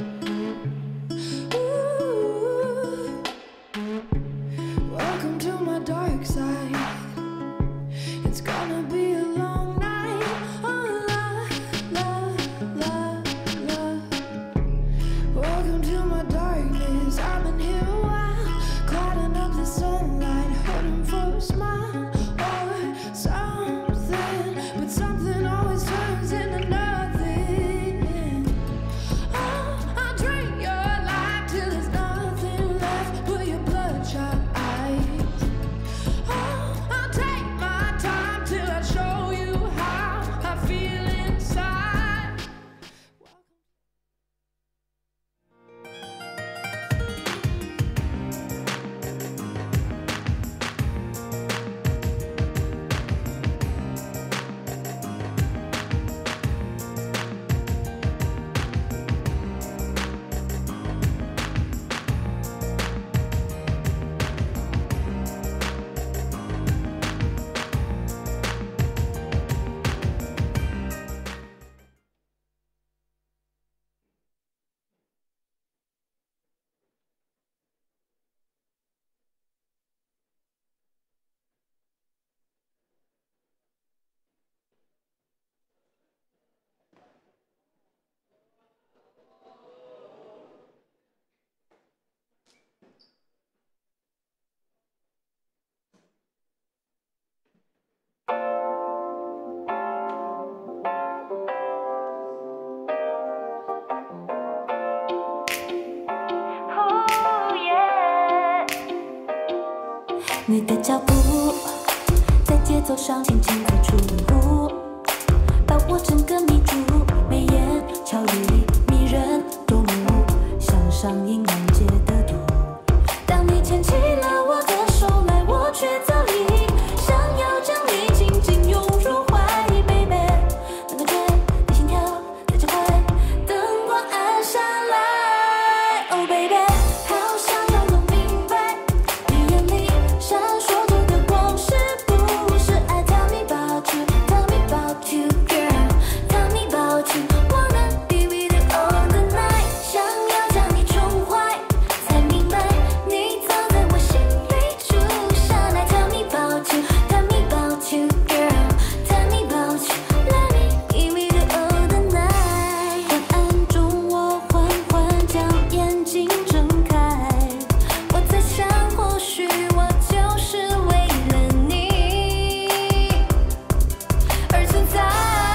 ooh. Welcome to my dark side. It's gonna be a long night. Oh, la, la, la, la. Welcome to my darkness. I've been here a while, clouding up the sunlight, hoping for a smile or something, but something always turns into nothing. Oh, I'll drink your life till there's nothing left. Put your bloodshot eyes. Oh, I'll take my time till I show you how I feel inside. 你的脚步在节奏上轻轻的出入，把我整个迷住，眉眼巧丽迷人夺目，像上瘾难戒的毒。当你牵起了我的手来，我却早已想要将你紧紧拥入怀 ，baby。能感觉你心跳在加快，灯光暗下来 ，oh baby。好想要弄明白，你眼里闪烁着的光是不是爱 ？Tell me about you, tell me about you, girl, tell me about you. Wanna be with you all the night， 想要将你宠坏，才明白你藏在我心里住下来。Tell me about you, tell me about you, girl, tell me about you. Let me be with you all the night。昏暗中，我缓缓将眼睛睁开，我在想，或许我就是为了你而存在。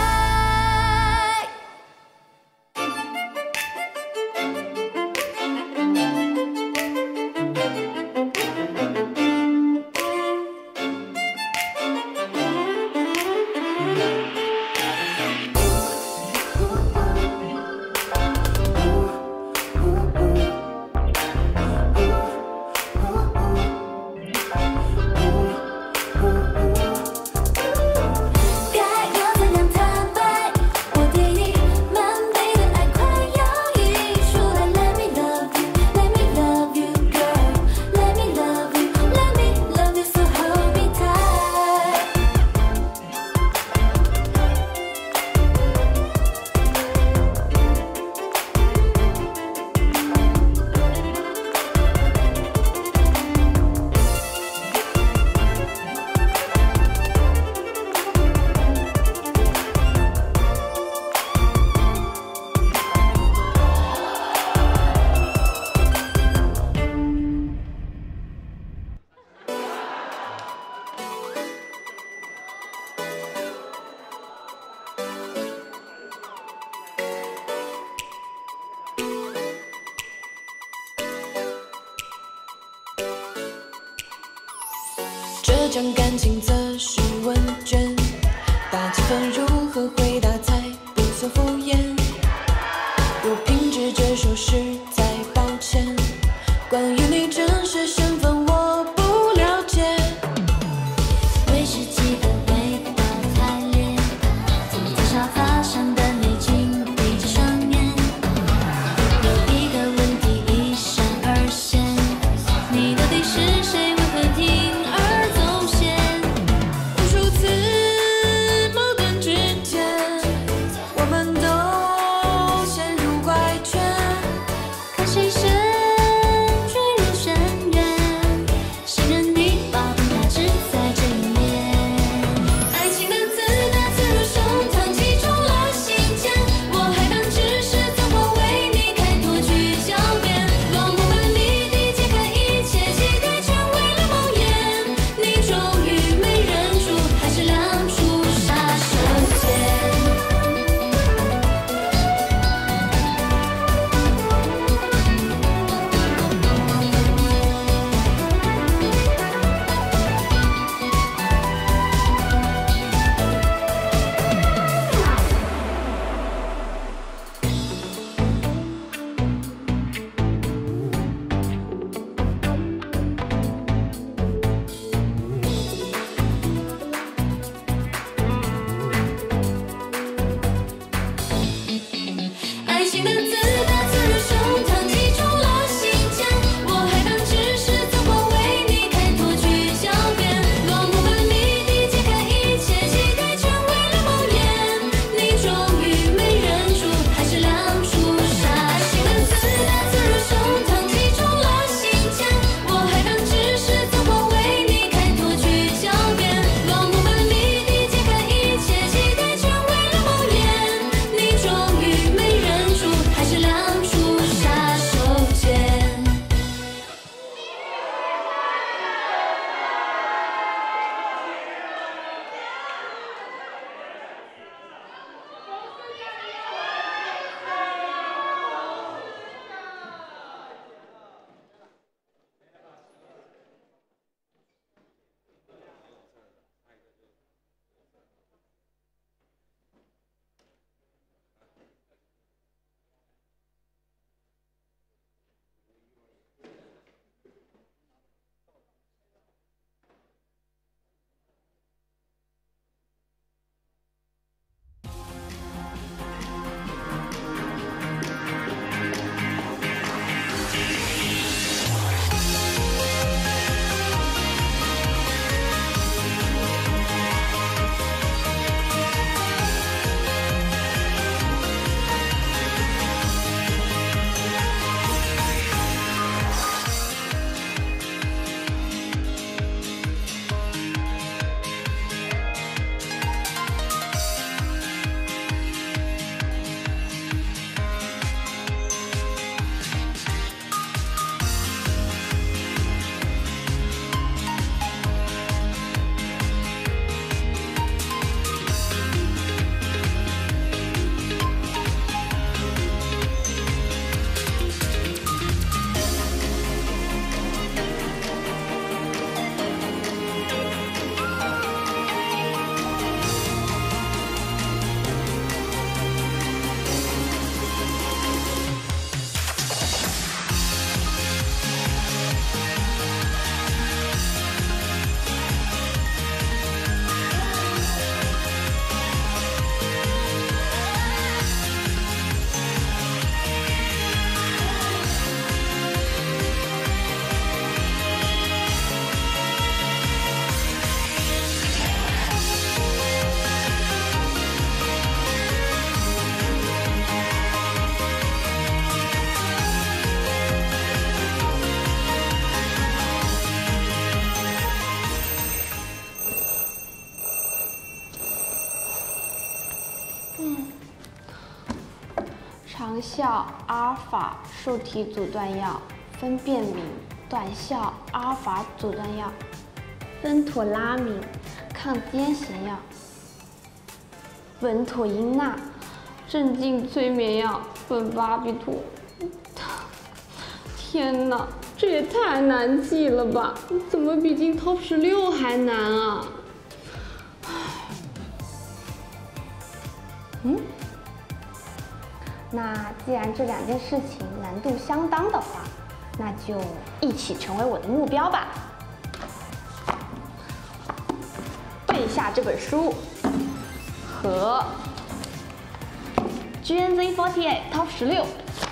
该要怎样坦白？我对你满杯的爱快要溢出来。Let me love you, let me love you, girl. Let me love you, let me love you, so hold me tight. 这张感情测试问卷，大几分如何回答才不算敷衍？若凭直觉说实在抱歉，关于你真实身份我不了解。威士忌的味道太烈，坐在沙发上的你紧闭着双眼。有一个问题一闪而现，你到底是谁？为何铤而走险？ 嗯。长效阿尔法受体阻断药，分辨明；短效阿尔法阻断药，芬妥拉明，抗癫痫药；稳妥英钠，镇静催眠药，苯巴比妥。天哪，这也太难记了吧？怎么比进 top 十六还难啊？嗯，那既然这两件事情难度相当的话，那就一起成为我的目标吧。背下这本书和 G N Z 四十八 top 十六。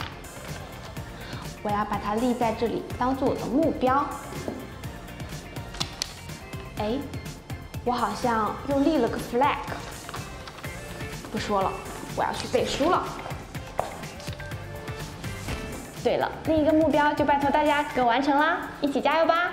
我要把它立在这里，当做我的目标。哎，我好像又立了个 flag。不说了，我要去背书了。对了，另一个目标就拜托大家给我完成啦，一起加油吧！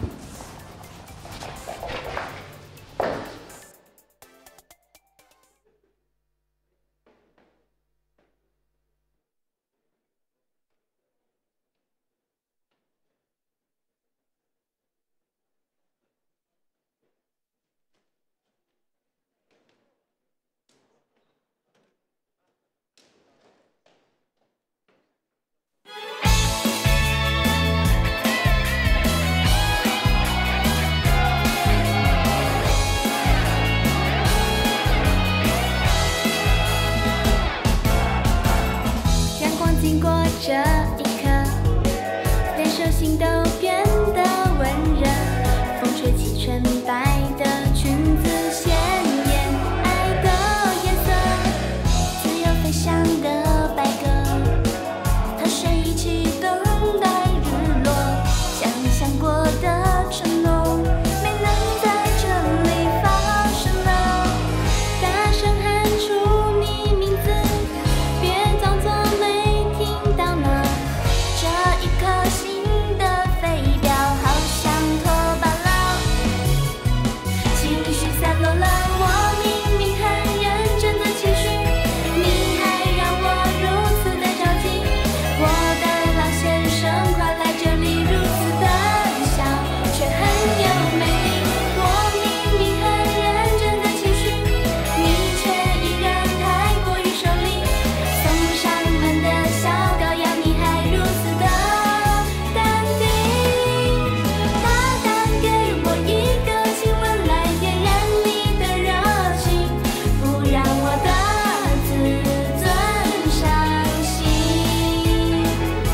经过这一刻，连手心都变得温热，风吹起纯白的裙子，鲜艳爱的颜色，自由飞翔的白鸽，和谁一起等待日落，想象过的承诺没能在这里发生了，大声喊出你名字，别装作没听到呢，这一颗心的飞镖好像脱靶了，情绪散落了，我明明很认真的期许，你还让我如此的着急，我的老先生快来这里，如此的小却很有魅力，我明明很认真的期许，你却依然太过于手里，送上门的小羔羊，你还如此的淡定，大胆给我一个亲吻来点燃你的热情，不让我的自尊伤心。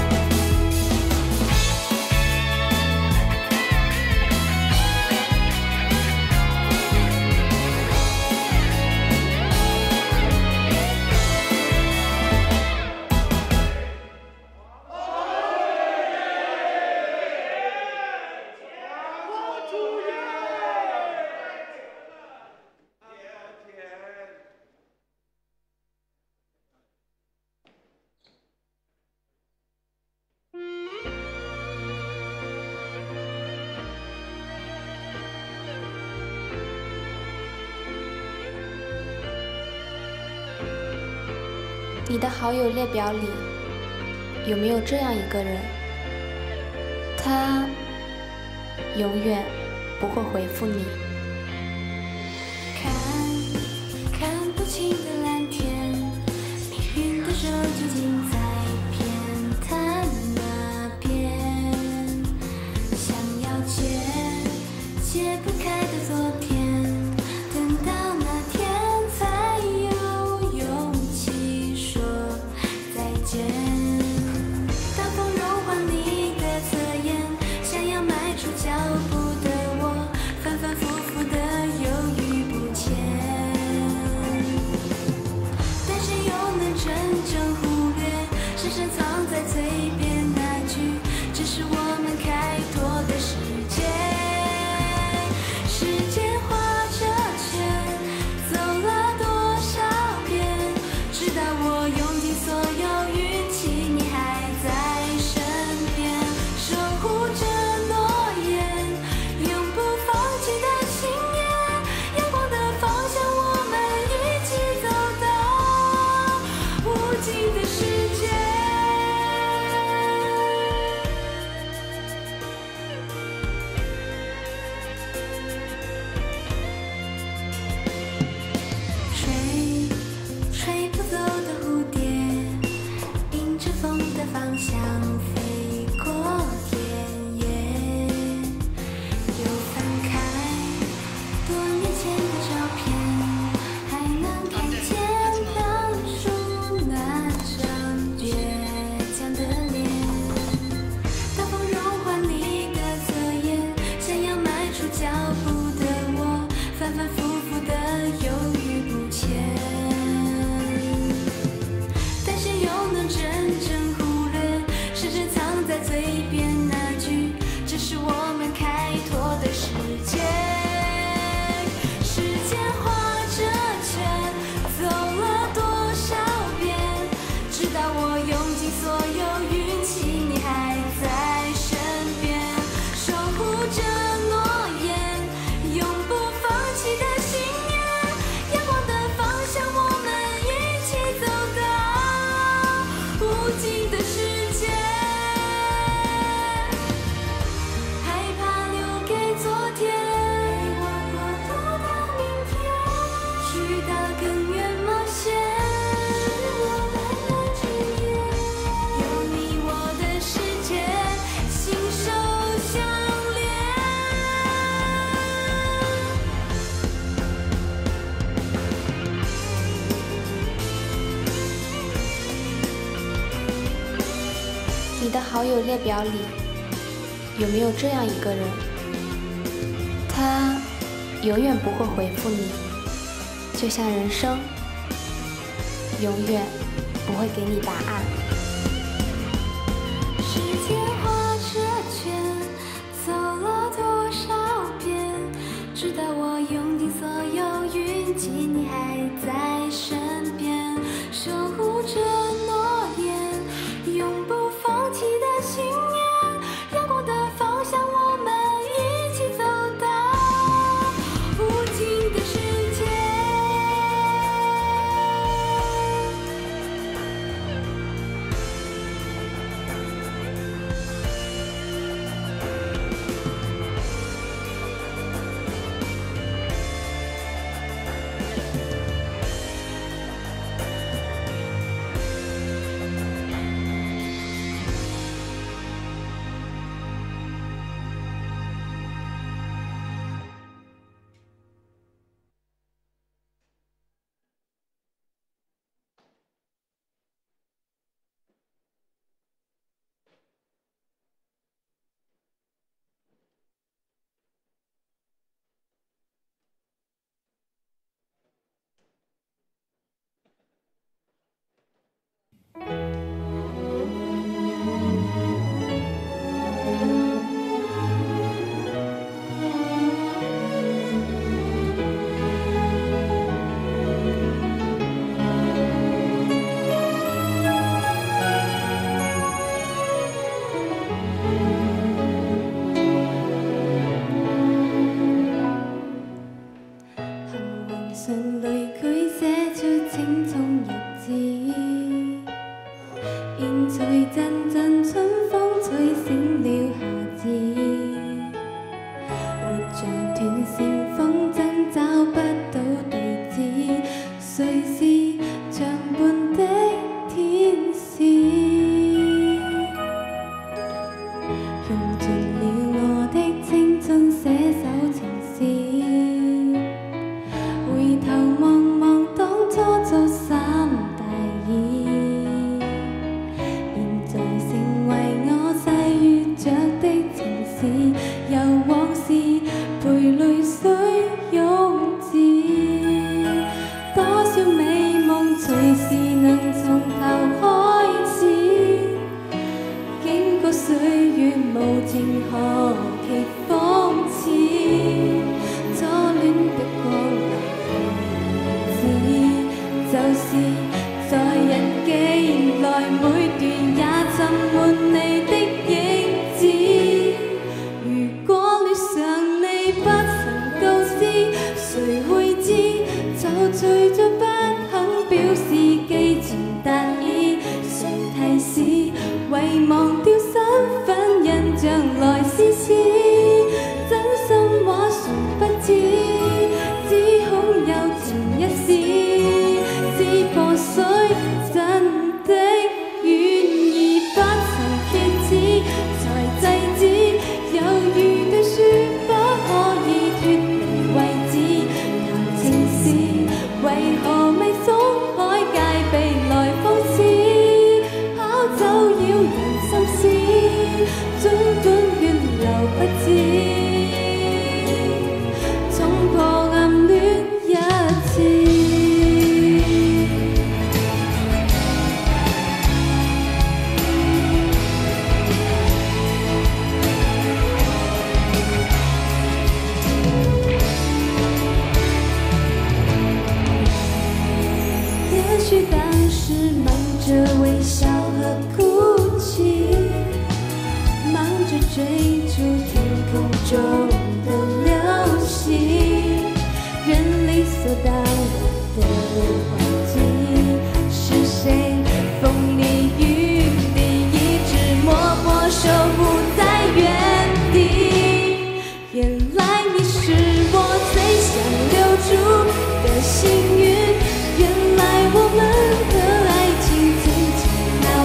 你的好友列表里有没有这样一个人？他永远不会回复你。看看不清的蓝天，命运的手究竟在偏袒哪边？想要解解不开的昨天，等到那天才有勇气说再见。大风融化你的侧颜，想要迈出脚步的我，反反复复的犹豫不前。但谁又能真正忽略，深深藏在嘴边那句，这是我们开拓的世界。世界画着圈，走了多少遍，直到我用尽所有运气，你还在身边，守护着诺言，永不放弃的信念，阳光的方向我们一起走到你的好友列表里有没有这样一个人？他永远不会回复你，就像人生永远不会给你答案。 时间画着圈，走了多少遍，直到我用尽所有运气，你还在身边，守护着诺言，永不放弃的信念，阳光的方向，我们一起走到无尽的世界。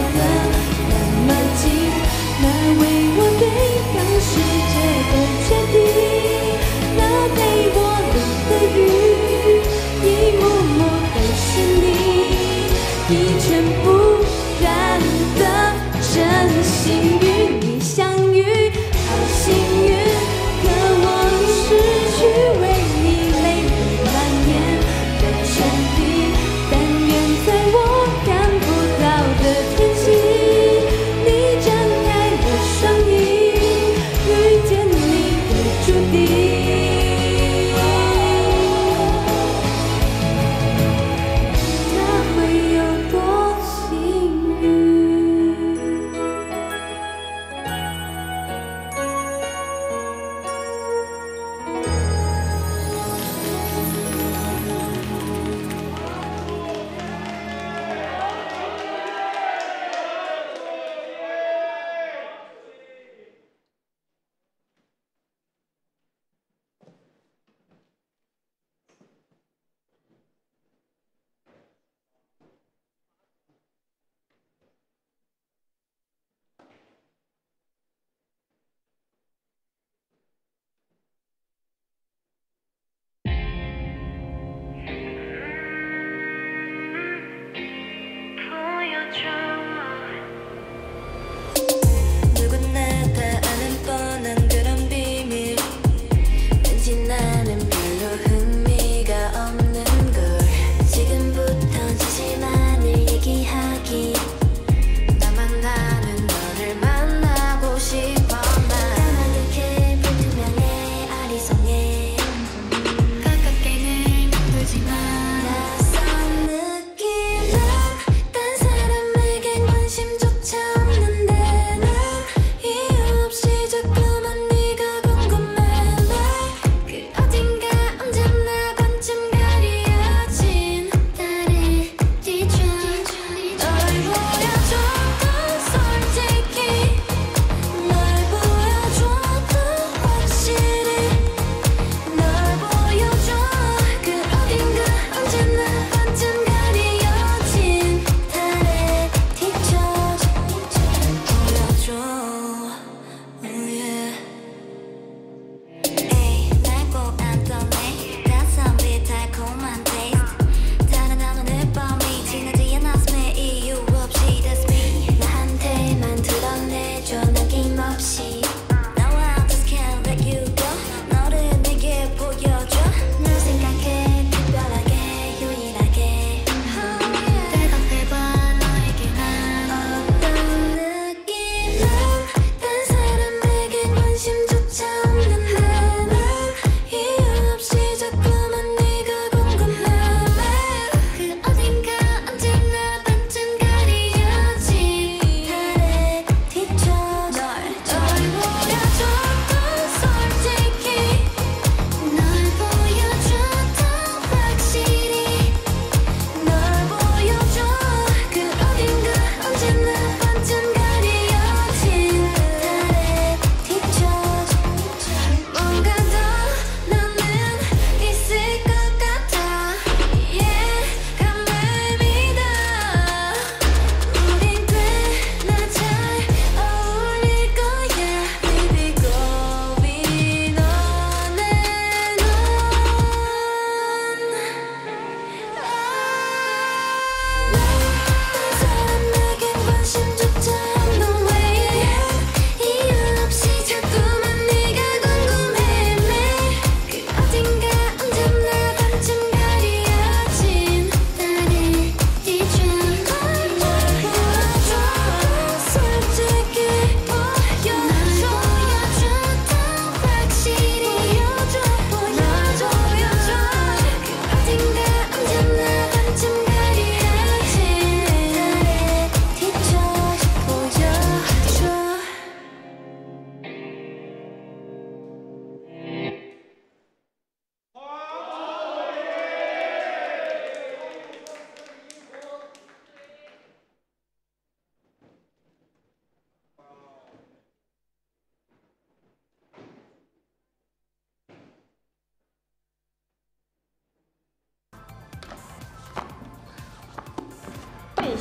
那为我对抗世界的决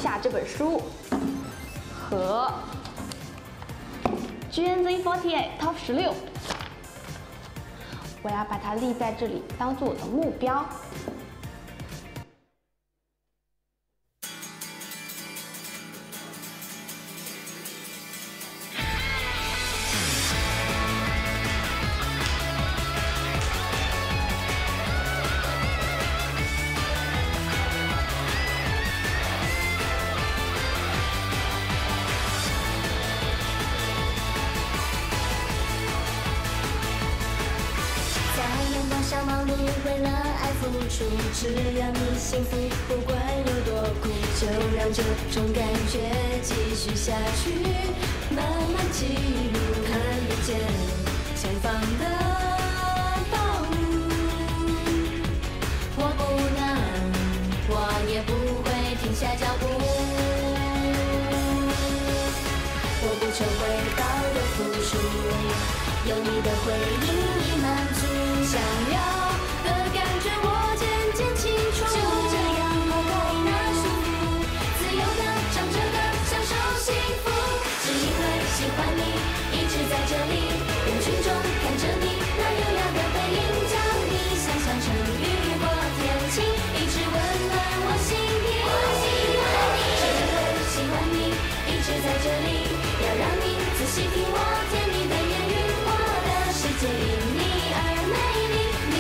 下这本书和 G N Z 四十八 Top 十六，我要把它立在这里，当做我的目标。 小忙碌，为了爱付出，只要你幸福，不管有多苦，就让这种感觉继续下去。慢慢记录，看不见前方的道路。我不能，我也不会停下脚步。我不求回报的付出，有你的回应已满足。想要的感觉我渐渐清楚，就这样抛开那束缚，自由的唱着歌，享受幸福。只因为喜欢你，一直在这里，人群中看着你那优雅的背影，将你想象成雨过天晴，一直温暖我心底。只因为喜欢你，一直在这里，要让你仔细听我甜蜜的言语，我的世界因你而美丽。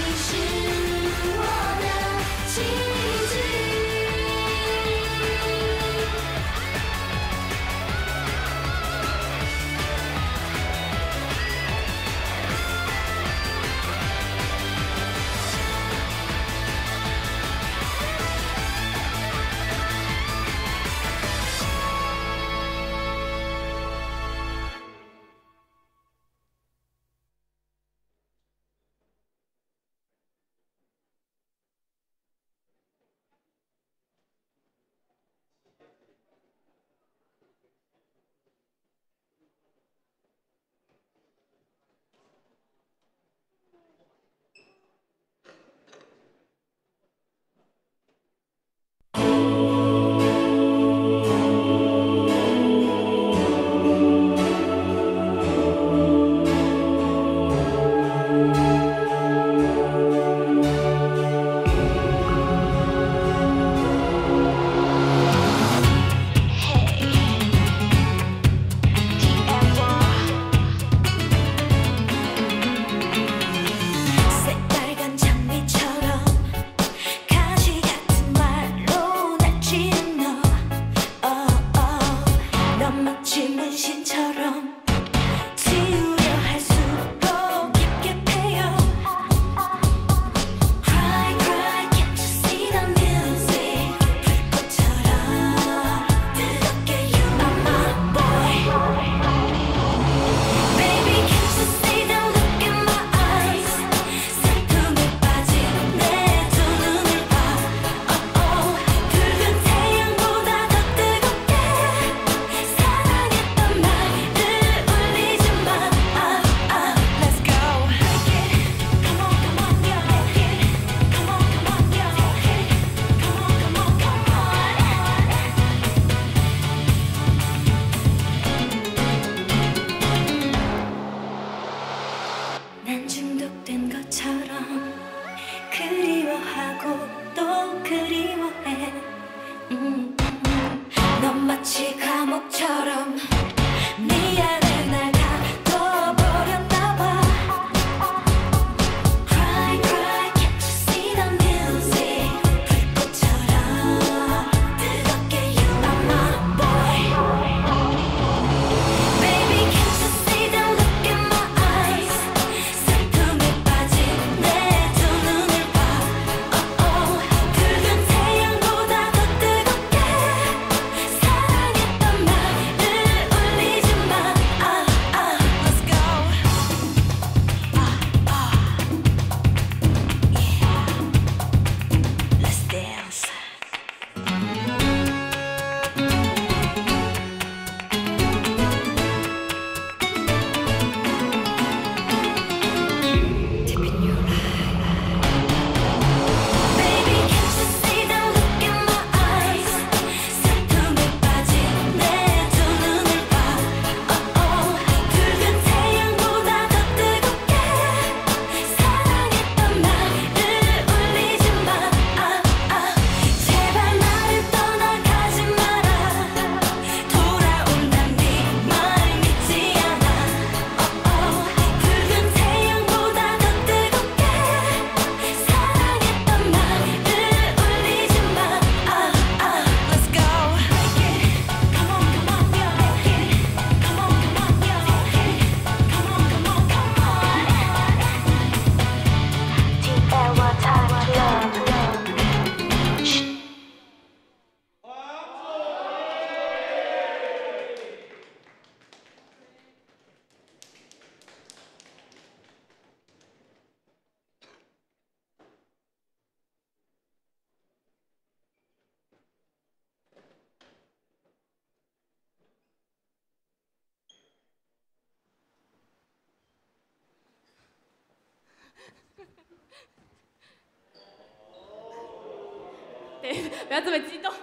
对，不要这么激动。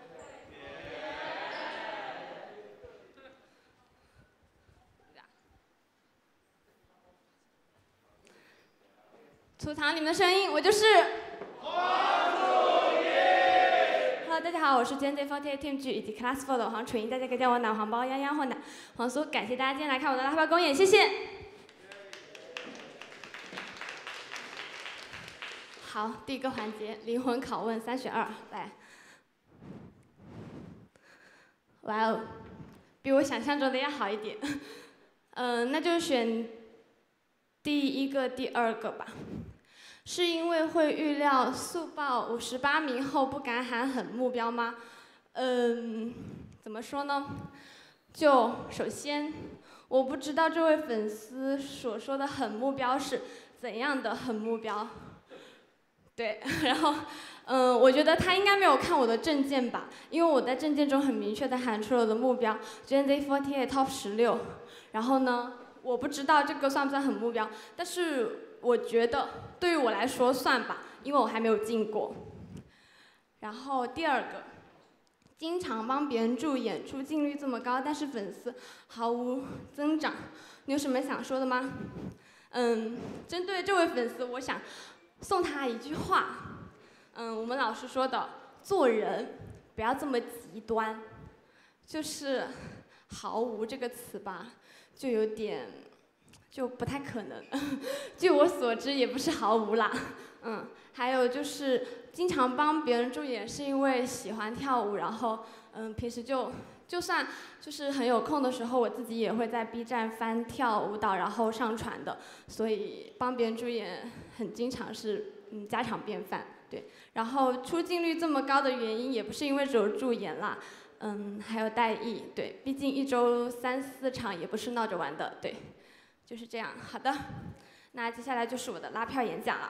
储藏你们的声音，我就是。Hello， 大家好，我是 J N Z 四十八 Team G 以及 Class Four 的黄楚莹，大家可以叫我奶黄包、泱泱或奶黄酥。感谢大家今天来看我的拉票公演，谢谢。好，第一个环节，灵魂拷问三选二，来。哇哦，比我想象中的要好一点。嗯、呃，那就选第一个、第二个吧。是因为会预料速报五十八名后不敢喊狠目标吗？嗯，怎么说呢？就首先，我不知道这位粉丝所说的狠目标是怎样的狠目标。对，然后，嗯，我觉得他应该没有看我的证件吧，因为我在证件中很明确的喊出了我的目标 ，G N Z 四十八 Top 十六。然后呢，我不知道这个算不算狠目标，但是。我觉得对于我来说算吧，因为我还没有进过。然后第二个，经常帮别人助演，出镜率这么高，但是粉丝毫无增长，你有什么想说的吗？嗯，针对这位粉丝，我想送他一句话。嗯，我们老师说的，做人不要这么极端，就是毫无这个词吧，就有点。就不太可能，据我所知也不是毫无啦，嗯，还有就是经常帮别人助演是因为喜欢跳舞，然后嗯平时就就算就是很有空的时候，我自己也会在 B 站翻跳舞蹈然后上传的，所以帮别人助演很经常是嗯家常便饭，对，然后出镜率这么高的原因也不是因为只有助演啦，嗯还有代役，对，毕竟一周三四场也不是闹着玩的，对。就是这样，好的，那接下来就是我的拉票演讲了。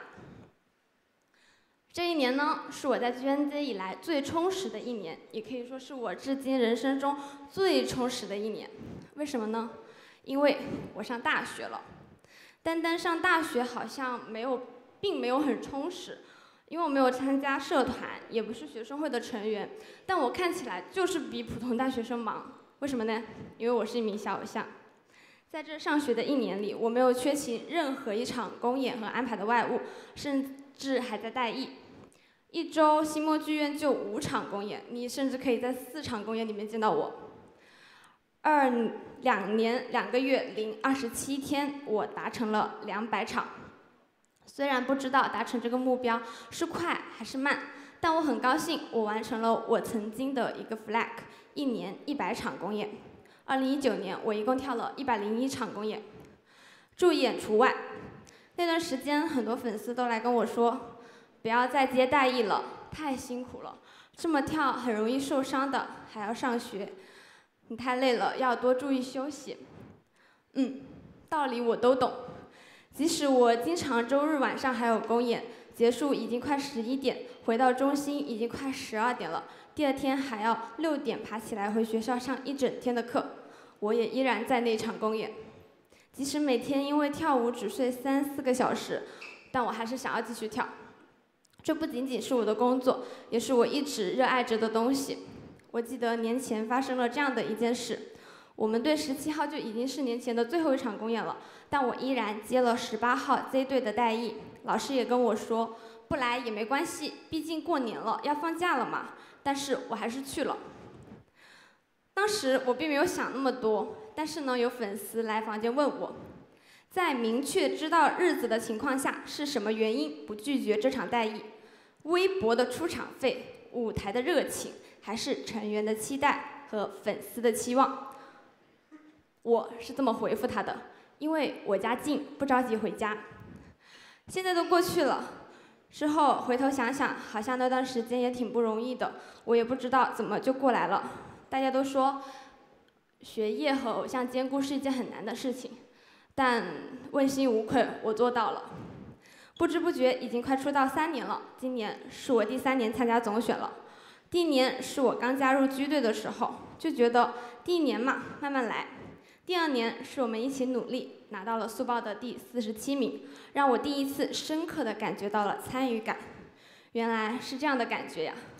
这一年呢，是我在 G N Z 以来最充实的一年，也可以说是我至今人生中最充实的一年。为什么呢？因为我上大学了。单单上大学好像没有，并没有很充实，因为我没有参加社团，也不是学生会的成员，但我看起来就是比普通大学生忙。为什么呢？因为我是一名小偶像。在这上学的一年里，我没有缺勤任何一场公演和安排的外务，甚至还在代役。一周新墨剧院就五场公演，你甚至可以在四场公演里面见到我。二两年两个月零二十七天，我达成了两百场。虽然不知道达成这个目标是快还是慢，但我很高兴，我完成了我曾经的一个 flag， 一年一百场公演。二零一九年，我一共跳了一百零一场公演，助演除外。那段时间，很多粉丝都来跟我说，不要再接代役了，太辛苦了，这么跳很容易受伤的，还要上学，你太累了，要多注意休息。嗯，道理我都懂。即使我经常周日晚上还有公演，结束已经快十一点，回到中心已经快十二点了。第二天还要六点爬起来回学校上一整天的课，我也依然在那场公演。即使每天因为跳舞只睡三四个小时，但我还是想要继续跳。这不仅仅是我的工作，也是我一直热爱着的东西。我记得年前发生了这样的一件事，我们队十七号就已经是年前的最后一场公演了，但我依然接了十八号 Z 队的代役。老师也跟我说，不来也没关系，毕竟过年了，要放假了嘛。但是我还是去了。当时我并没有想那么多，但是呢，有粉丝来房间问我，在明确知道日子的情况下，是什么原因不拒绝这场代役？微薄的出场费、舞台的热情，还是成员的期待和粉丝的期望？我是这么回复他的，因为我家近，不着急回家。现在都过去了。之后回头想想，好像那段时间也挺不容易的，我也不知道怎么就过来了。大家都说，学业和偶像兼顾是一件很难的事情，但问心无愧，我做到了。不知不觉已经快出道三年了，今年是我第三年参加总选了。第一年是我刚加入剧队的时候，就觉得第一年嘛，慢慢来。第二年是我们一起努力，拿到了速报的第四十七名，让我第一次深刻的感觉到了参与感。原来是这样的感觉呀！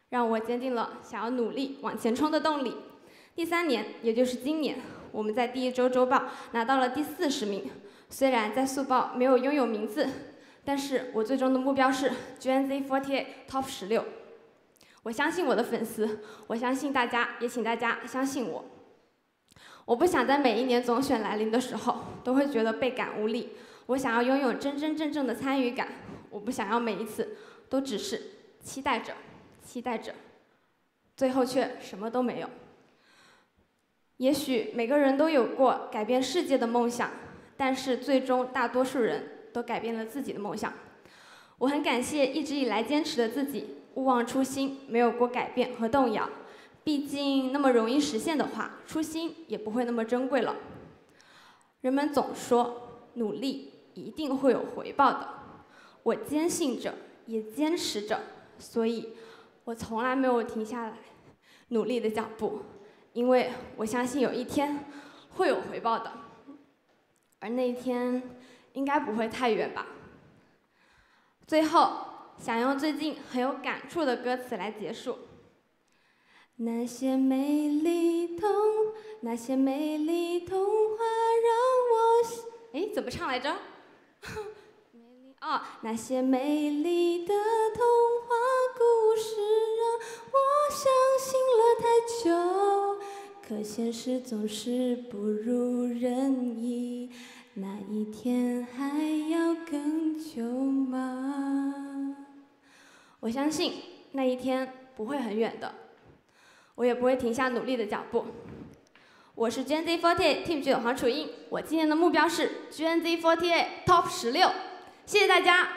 让我坚定了想要努力往前冲的动力。第三年，也就是今年，我们在第一周周报拿到了第四十名。虽然在速报没有拥有名字，但是我最终的目标是 G N Z 四十八 Top 十六。我相信我的粉丝，我相信大家，也请大家相信我。我不想在每一年总选来临的时候都会觉得倍感无力，我想要拥有真真正正的参与感。我不想要每一次都只是期待着，期待着，最后却什么都没有。也许每个人都有过改变世界的梦想，但是最终大多数人都改变了自己的梦想。我很感谢一直以来坚持的自己，勿忘初心，没有过改变和动摇。毕竟那么容易实现的话，初心也不会那么珍贵了。人们总说努力一定会有回报的，我坚信着，也坚持着，所以我从来没有停下来努力的脚步，因为我相信有一天会有回报的，而那一天应该不会太远吧。最后，想用最近很有感触的歌词来结束。那些美丽童，那些美丽童话让我……哎，怎么唱来着？美丽哦，那些美丽的童话故事让我相信了太久，可现实总是不如人意，那一天还要更久吗？我相信那一天不会很远的。我也不会停下努力的脚步。我是 G N Z 四十八 Team G 的黄楚英，我今年的目标是 G N Z 四十八 Top 十六。谢谢大家。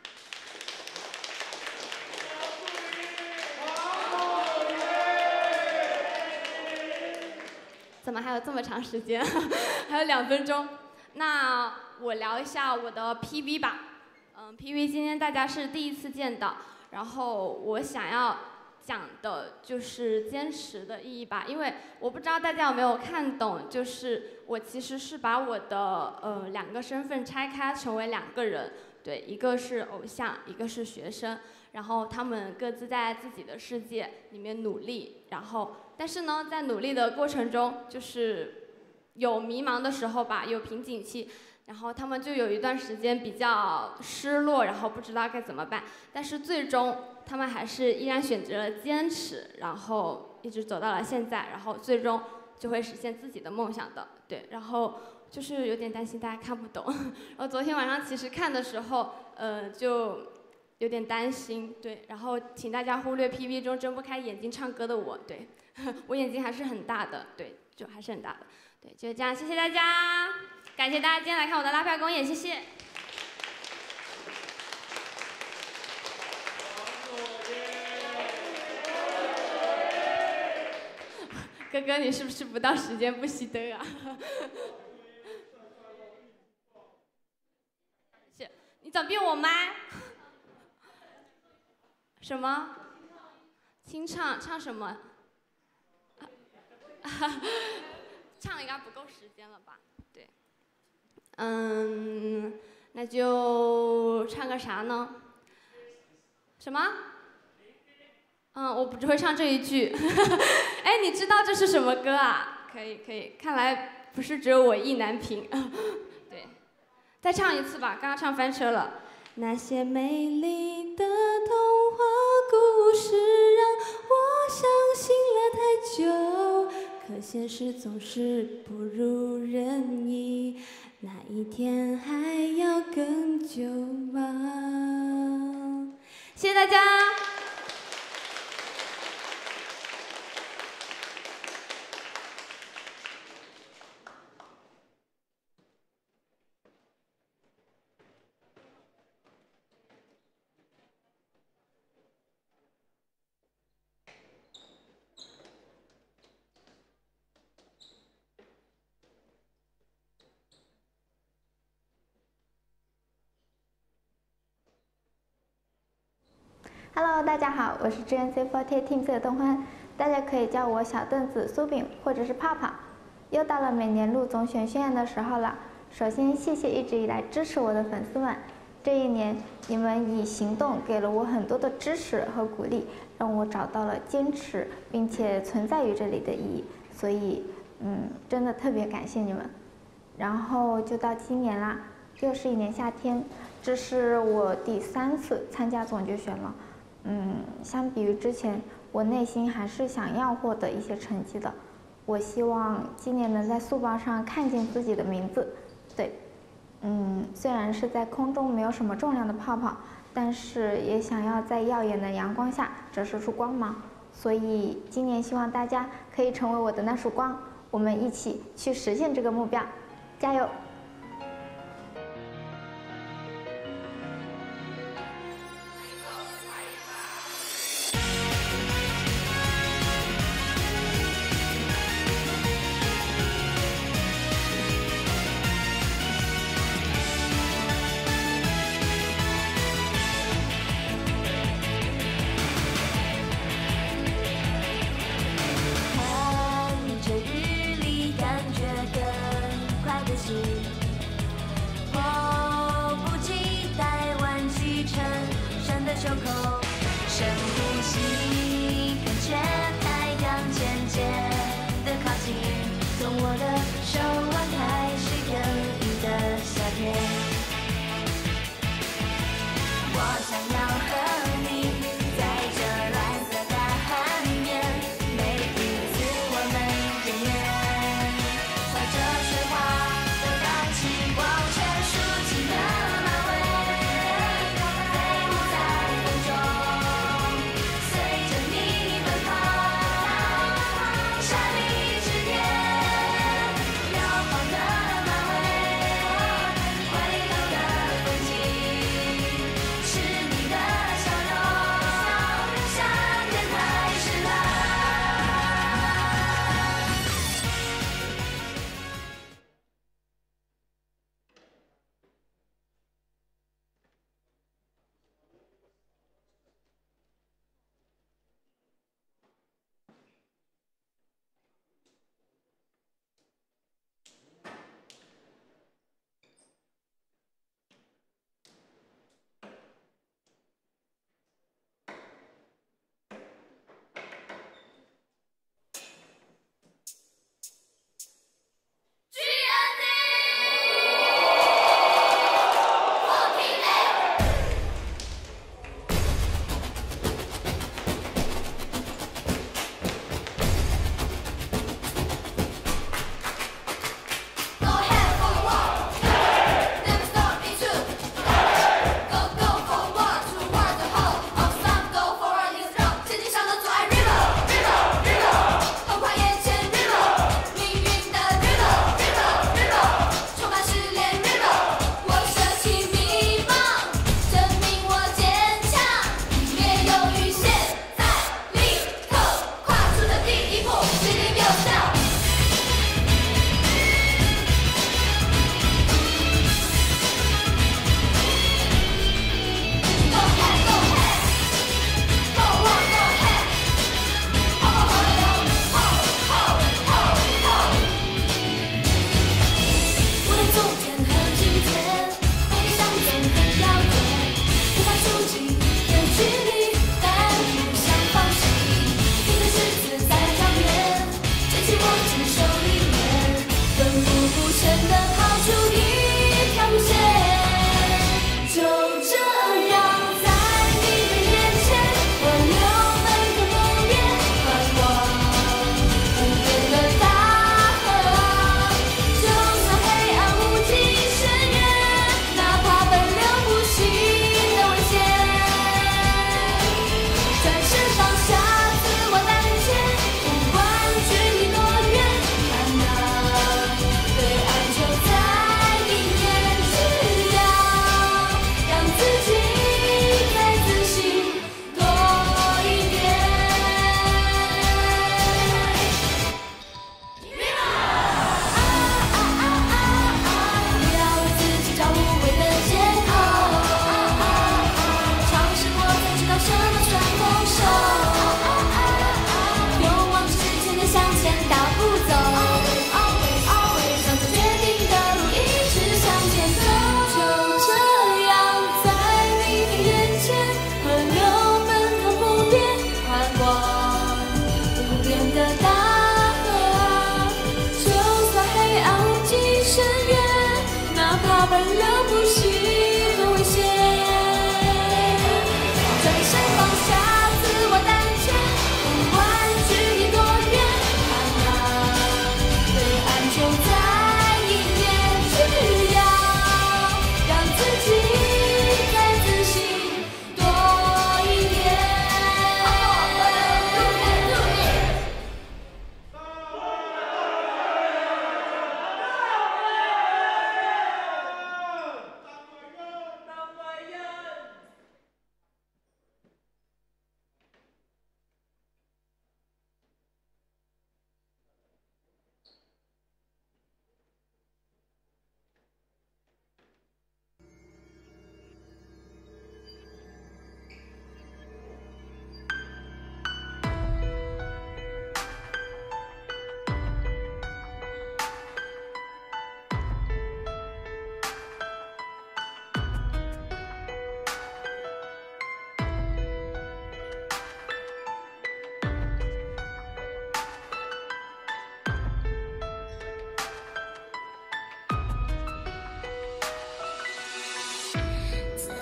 怎么还有这么长时间？还有两分钟。那我聊一下我的 P V 吧。嗯 ，P V 今天大家是第一次见到，然后我想要讲的就是坚持的意义吧，因为我不知道大家有没有看懂，就是我其实是把我的呃两个身份拆开成为两个人，对，一个是偶像，一个是学生，然后他们各自在自己的世界里面努力，然后但是呢，在努力的过程中，就是有迷茫的时候吧，有瓶颈期。然后他们就有一段时间比较失落，然后不知道该怎么办。但是最终他们还是依然选择了坚持，然后一直走到了现在，然后最终就会实现自己的梦想的。对，然后就是有点担心大家看不懂。然后昨天晚上其实看的时候，呃，就有点担心。对，然后请大家忽略 P V 中睁不开眼睛唱歌的我。对，我眼睛还是很大的。对，就还是很大的。对，就这样，谢谢大家。感谢大家今天来看我的拉票公演，谢谢。哥哥，你是不是不到时间不熄灯啊？是，你怎么变我麦？什么？清唱唱什么？唱应该不够时间了吧？对。嗯，那就唱个啥呢？什么？嗯，我不只会唱这一句。哎，你知道这是什么歌啊？可以可以，看来不是只有我意难平。对，再唱一次吧，刚刚唱翻车了。那些美丽的童话故事让我相信了太久，可现实总是不如人意，那一天还要更久吗？谢谢大家。 Hello， 大家好，我是 G N Z 四十八 Team 的东欢，大家可以叫我小凳子、酥饼或者是泡泡。又到了每年录总选宣言的时候了，首先谢谢一直以来支持我的粉丝们， 这一年，你们以行动给了我很多的支持和鼓励，让我找到了坚持并且存在于这里的意义。所以，嗯，真的特别感谢你们。然后就到今年啦，又是一年夏天，这是我第三次参加总决选了。嗯，相比于之前，我内心还是想要获得一些成绩的。我希望今年能在速报上看见自己的名字。对。嗯，虽然是在空中没有什么重量的泡泡，但是也想要在耀眼的阳光下折射出光芒。所以今年希望大家可以成为我的那束光，我们一起去实现这个目标，加油！ 看着日历，感觉更快的行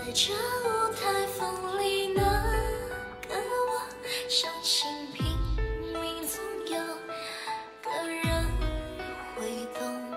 在这舞台风里那个我，相信拼命总有个人会懂。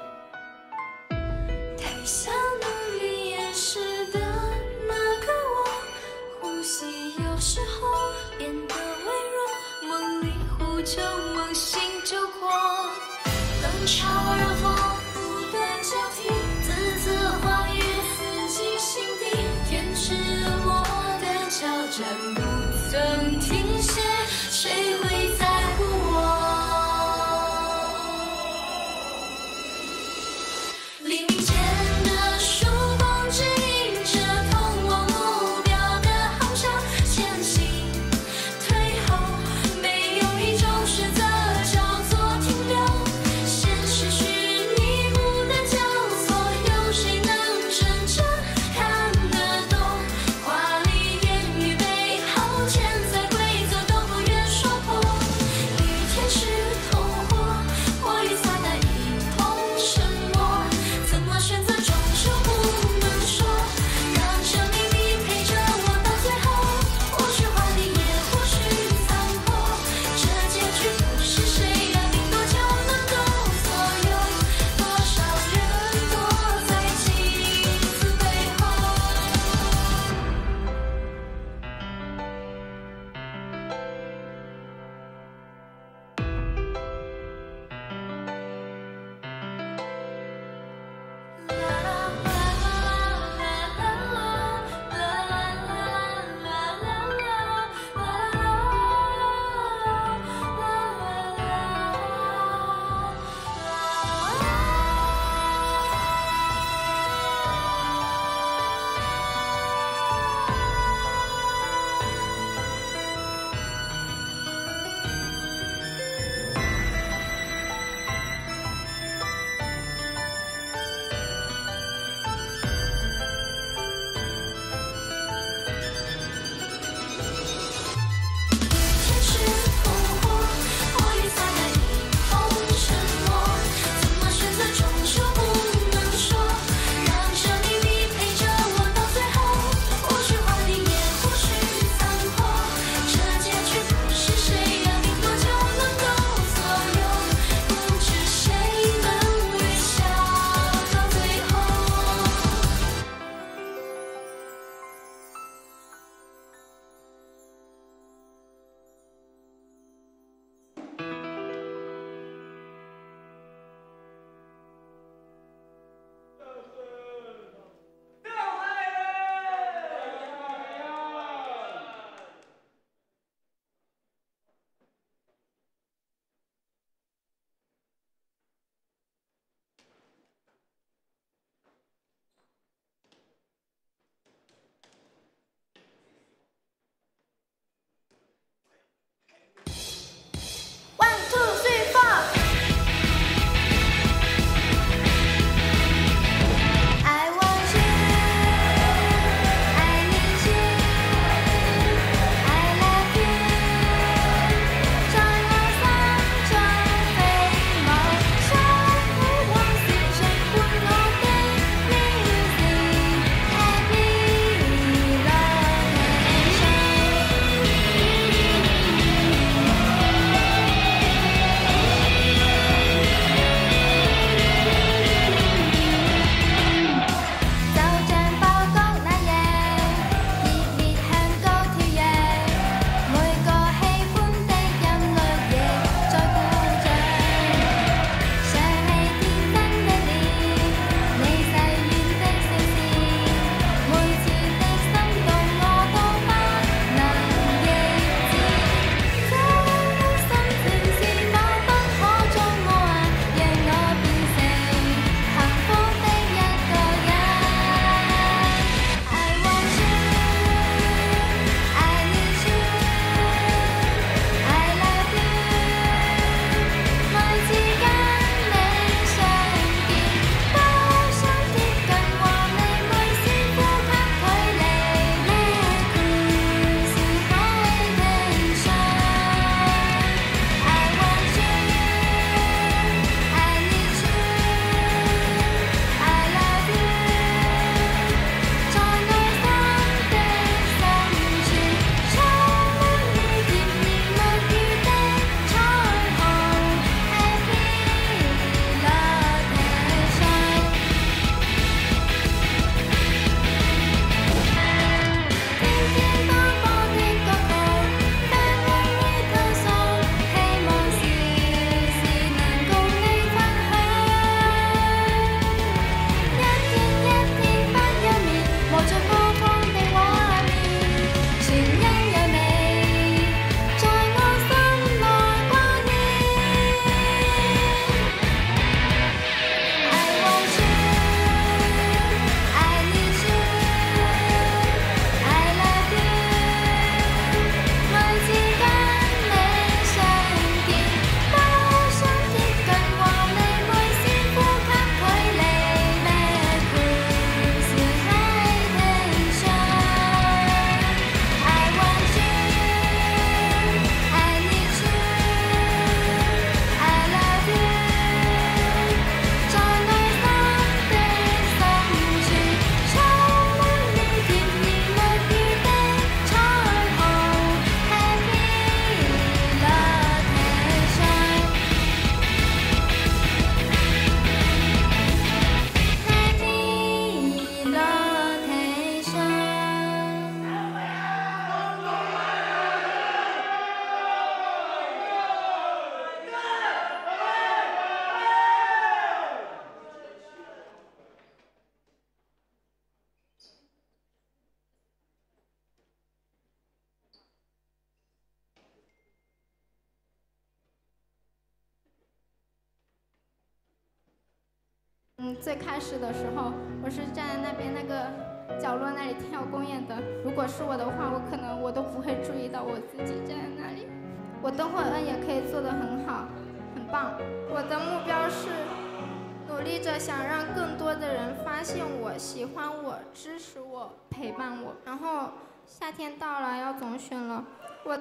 太想努力掩饰的那个我，呼吸有时候变得微弱，梦里呼救，梦醒就过。冷嘲热讽不断交替，自责化于自己心底，天使恶魔的交战不曾停歇，谁会在乎我？黎明前的曙光指引着通往目标的航向，前行退后，没有一种选择嗯，最开始的时候，我是站在那边那个角落那里跳公演的。如果是我的话，我可能我都不会注意到我自己站在那里。我等会儿也可以做得很好，很棒。我的目标是努力着想让更多的人发现我、喜欢我、支持我、陪伴我。然後夏天到了，要總選了，我。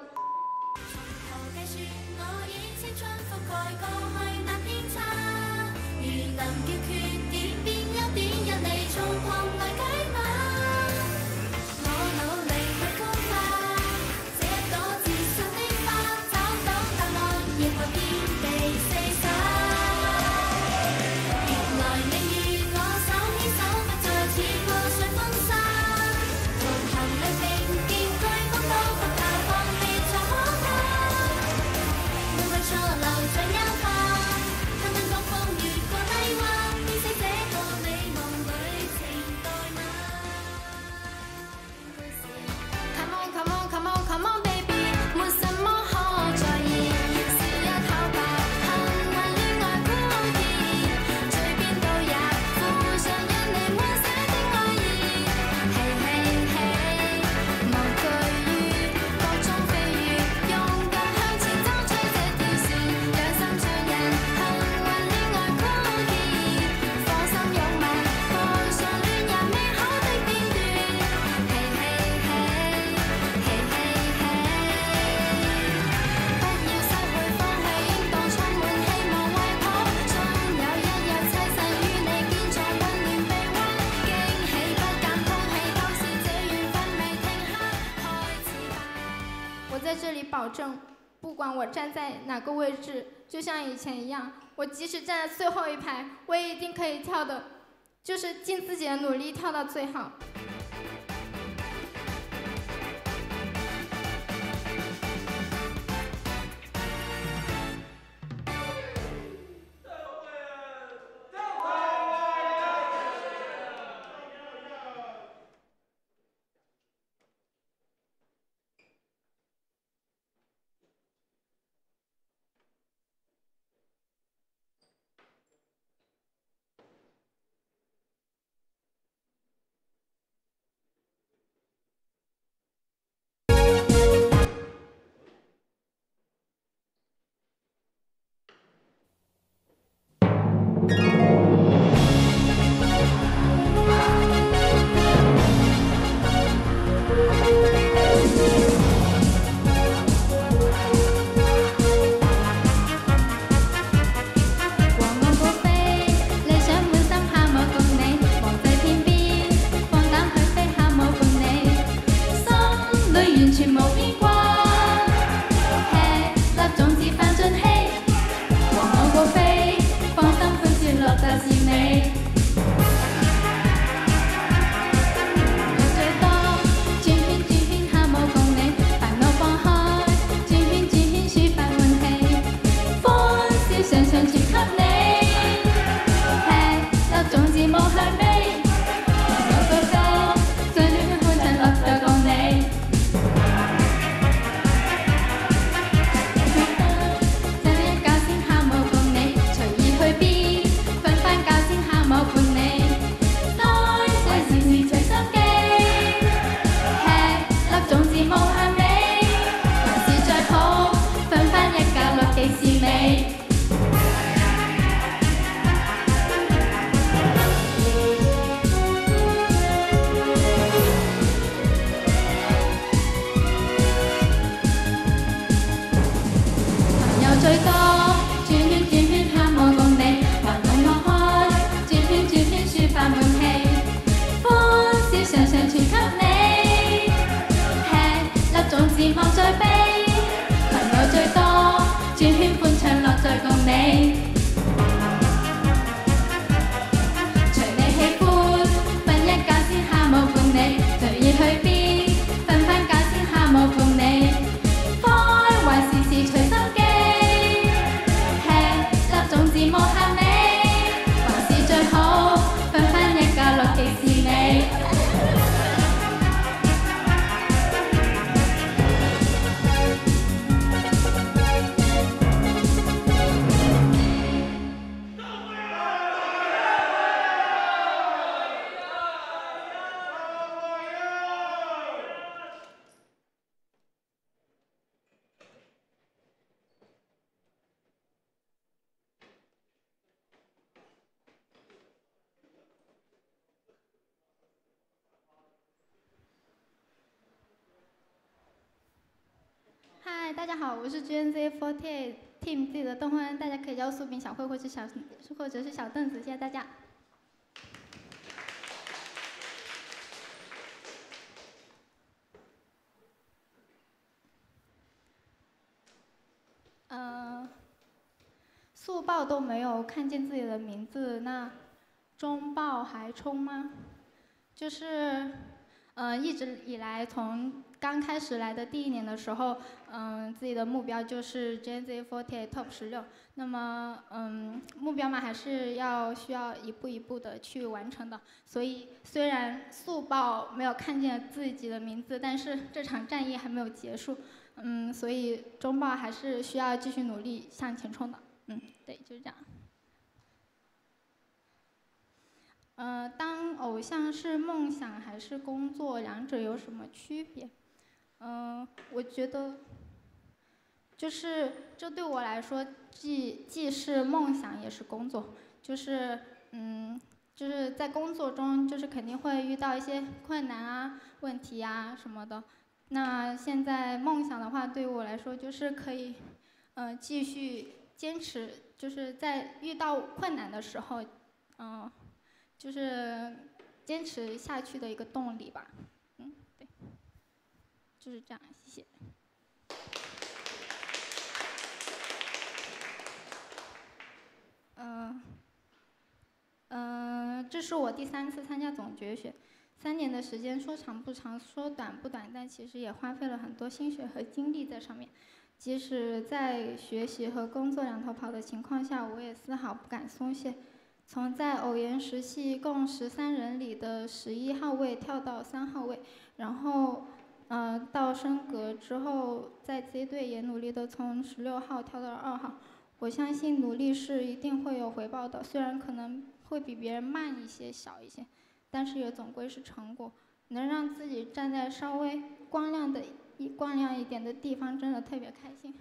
保证，不管我站在哪个位置，就像以前一样，我即使站在最后一排，我也一定可以跳的，就是尽自己的努力跳到最好。 嗨，大家好，我是 G N Z 四十八 Team 自己的邓慧恩，大家可以叫我素饼小慧或者小或者是小凳子，谢谢大家。呃，速报都没有看见自己的名字，那中报还冲吗？就是，呃，一直以来从刚开始来的第一年的时候，嗯、呃，自己的目标就是 G N Z 四十八 Top 十六。那么，嗯，目标嘛还是要需要一步一步的去完成的。所以，虽然速报没有看见自己的名字，但是这场战役还没有结束。嗯，所以中报还是需要继续努力向前冲的。嗯，对，就是这样。呃，当偶像是梦想还是工作，两者有什么区别？嗯、呃，我觉得，就是这对我来说，既既是梦想也是工作。就是嗯，就是在工作中，就是肯定会遇到一些困难啊、问题啊什么的。那现在梦想的话，对于我来说就是可以，呃，继续坚持，就是在遇到困难的时候，嗯、呃，就是坚持下去的一个动力吧。嗯，对，就是这样，谢谢。嗯、呃，呃，这是我第三次参加总决选。三年的时间说长不长，说短不短，但其实也花费了很多心血和精力在上面。即使在学习和工作两头跑的情况下，我也丝毫不敢松懈。从在偶研实系共十三人里的十一号位跳到三号位，然后，呃，到升格之后，在 Z 队也努力的从十六号跳到了二号。我相信努力是一定会有回报的，虽然可能会比别人慢一些、小一些。但是也总归是成果，能让自己站在稍微光亮的、光亮一点的地方，真的特别开心。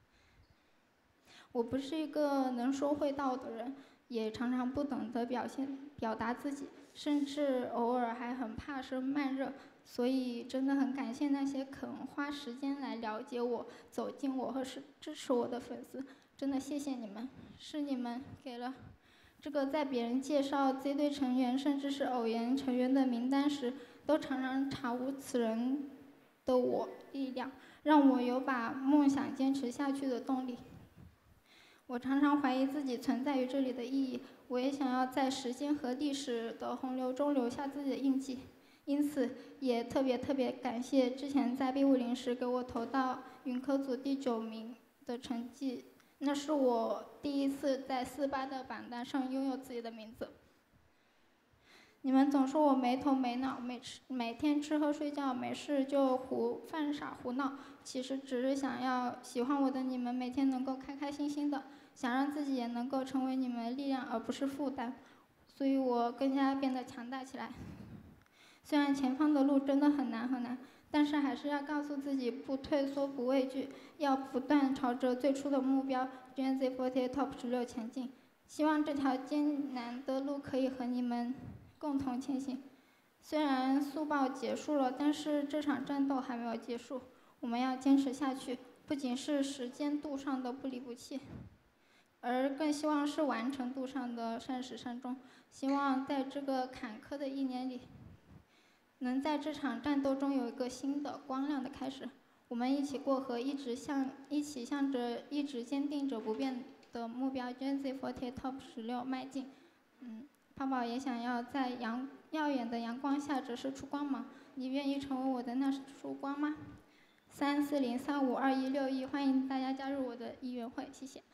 我不是一个能说会道的人，也常常不懂得表现、表达自己，甚至偶尔还很怕生慢热。所以真的很感谢那些肯花时间来了解我、走进我和是支持我的粉丝，真的谢谢你们，是你们给了。这个在别人介绍 Z 队成员甚至是偶研成员的名单时，都常常查无此人的我力量，让我有把梦想坚持下去的动力。我常常怀疑自己存在于这里的意义，我也想要在时间和历史的洪流中留下自己的印记。因此，也特别特别感谢之前在 B 五零时给我投到云科组第九名的成绩。那是我第一次在四八的榜单上拥有自己的名字。你们总说我没头没脑，每吃每天吃喝睡觉，没事就胡犯傻胡闹。其实只是想要喜欢我的你们每天能够开开心心的，想让自己也能够成为你们的力量而不是负担。所以我更加变得强大起来。虽然前方的路真的很难很难。但是还是要告诉自己不退缩不畏惧，要不断朝着最初的目标 G N Z 四十八 Top 十六前进。希望这条艰难的路可以和你们共同前行。虽然速报结束了，但是这场战斗还没有结束，我们要坚持下去，不仅是时间度上的不离不弃，而更希望是完成度上的善始善终。希望在这个坎坷的一年里，能在这场战斗中有一个新的光亮的开始，我们一起过河，一直向一起向着一直坚定着不变的目标 G N Z 四十八 Top 十六迈进。嗯，泡泡也想要在阳耀眼的阳光下折射出光芒，你愿意成为我的那束光吗？三四零三五二一六一，欢迎大家加入我的义援会，谢谢。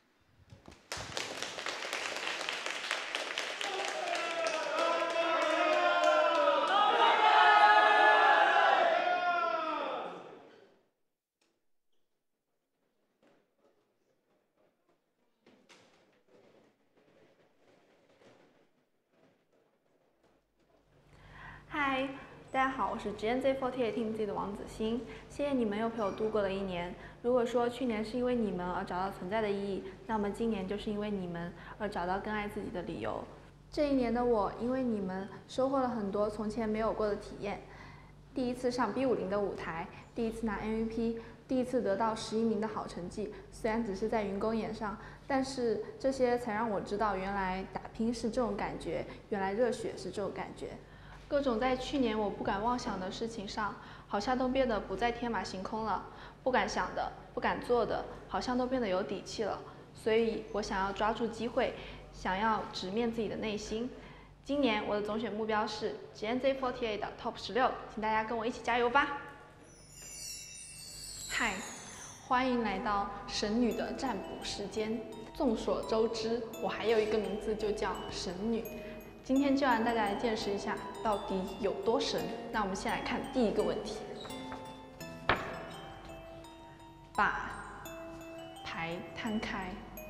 嗨，大家好，我是 G N Z 四十八 Team 自己的王子欣，谢谢你们又陪我度过了一年。如果说去年是因为你们而找到存在的意义，那么今年就是因为你们而找到更爱自己的理由。这一年的我，因为你们收获了很多从前没有过的体验。第一次上 B 五零的舞台，第一次拿 M V P， 第一次得到十一名的好成绩，虽然只是在云公演上，但是这些才让我知道，原来打拼是这种感觉，原来热血是这种感觉。各种在去年我不敢妄想的事情上，好像都变得不再天马行空了。不敢想的，不敢做的，好像都变得有底气了。所以我想要抓住机会，想要直面自己的内心。今年我的总选目标是 G N Z 四十八的 Top 十六，请大家跟我一起加油吧！嗨，欢迎来到神女的占卜时间。众所周知，我还有一个名字就叫神女。今天就让大家来见识一下到底有多神。那我们先来看第一个问题，把牌摊开，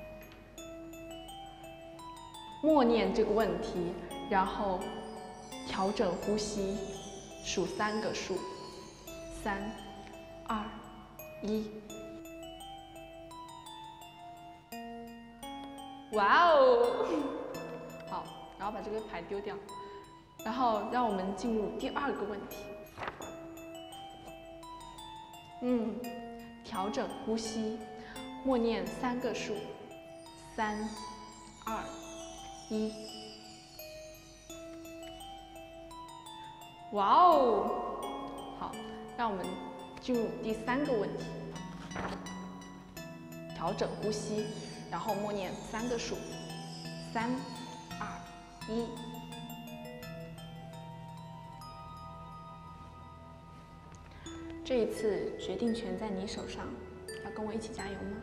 默念这个问题，然后调整呼吸，数三个数，三、二、一。哇哦！好，然后把这个牌丢掉，然后让我们进入第二个问题。嗯，调整呼吸，默念三个数，三、二、一。哇哦！好，让我们进入第三个问题。调整呼吸，然后默念三个数，三、二、一。这一次决定权在你手上，要跟我一起加油吗？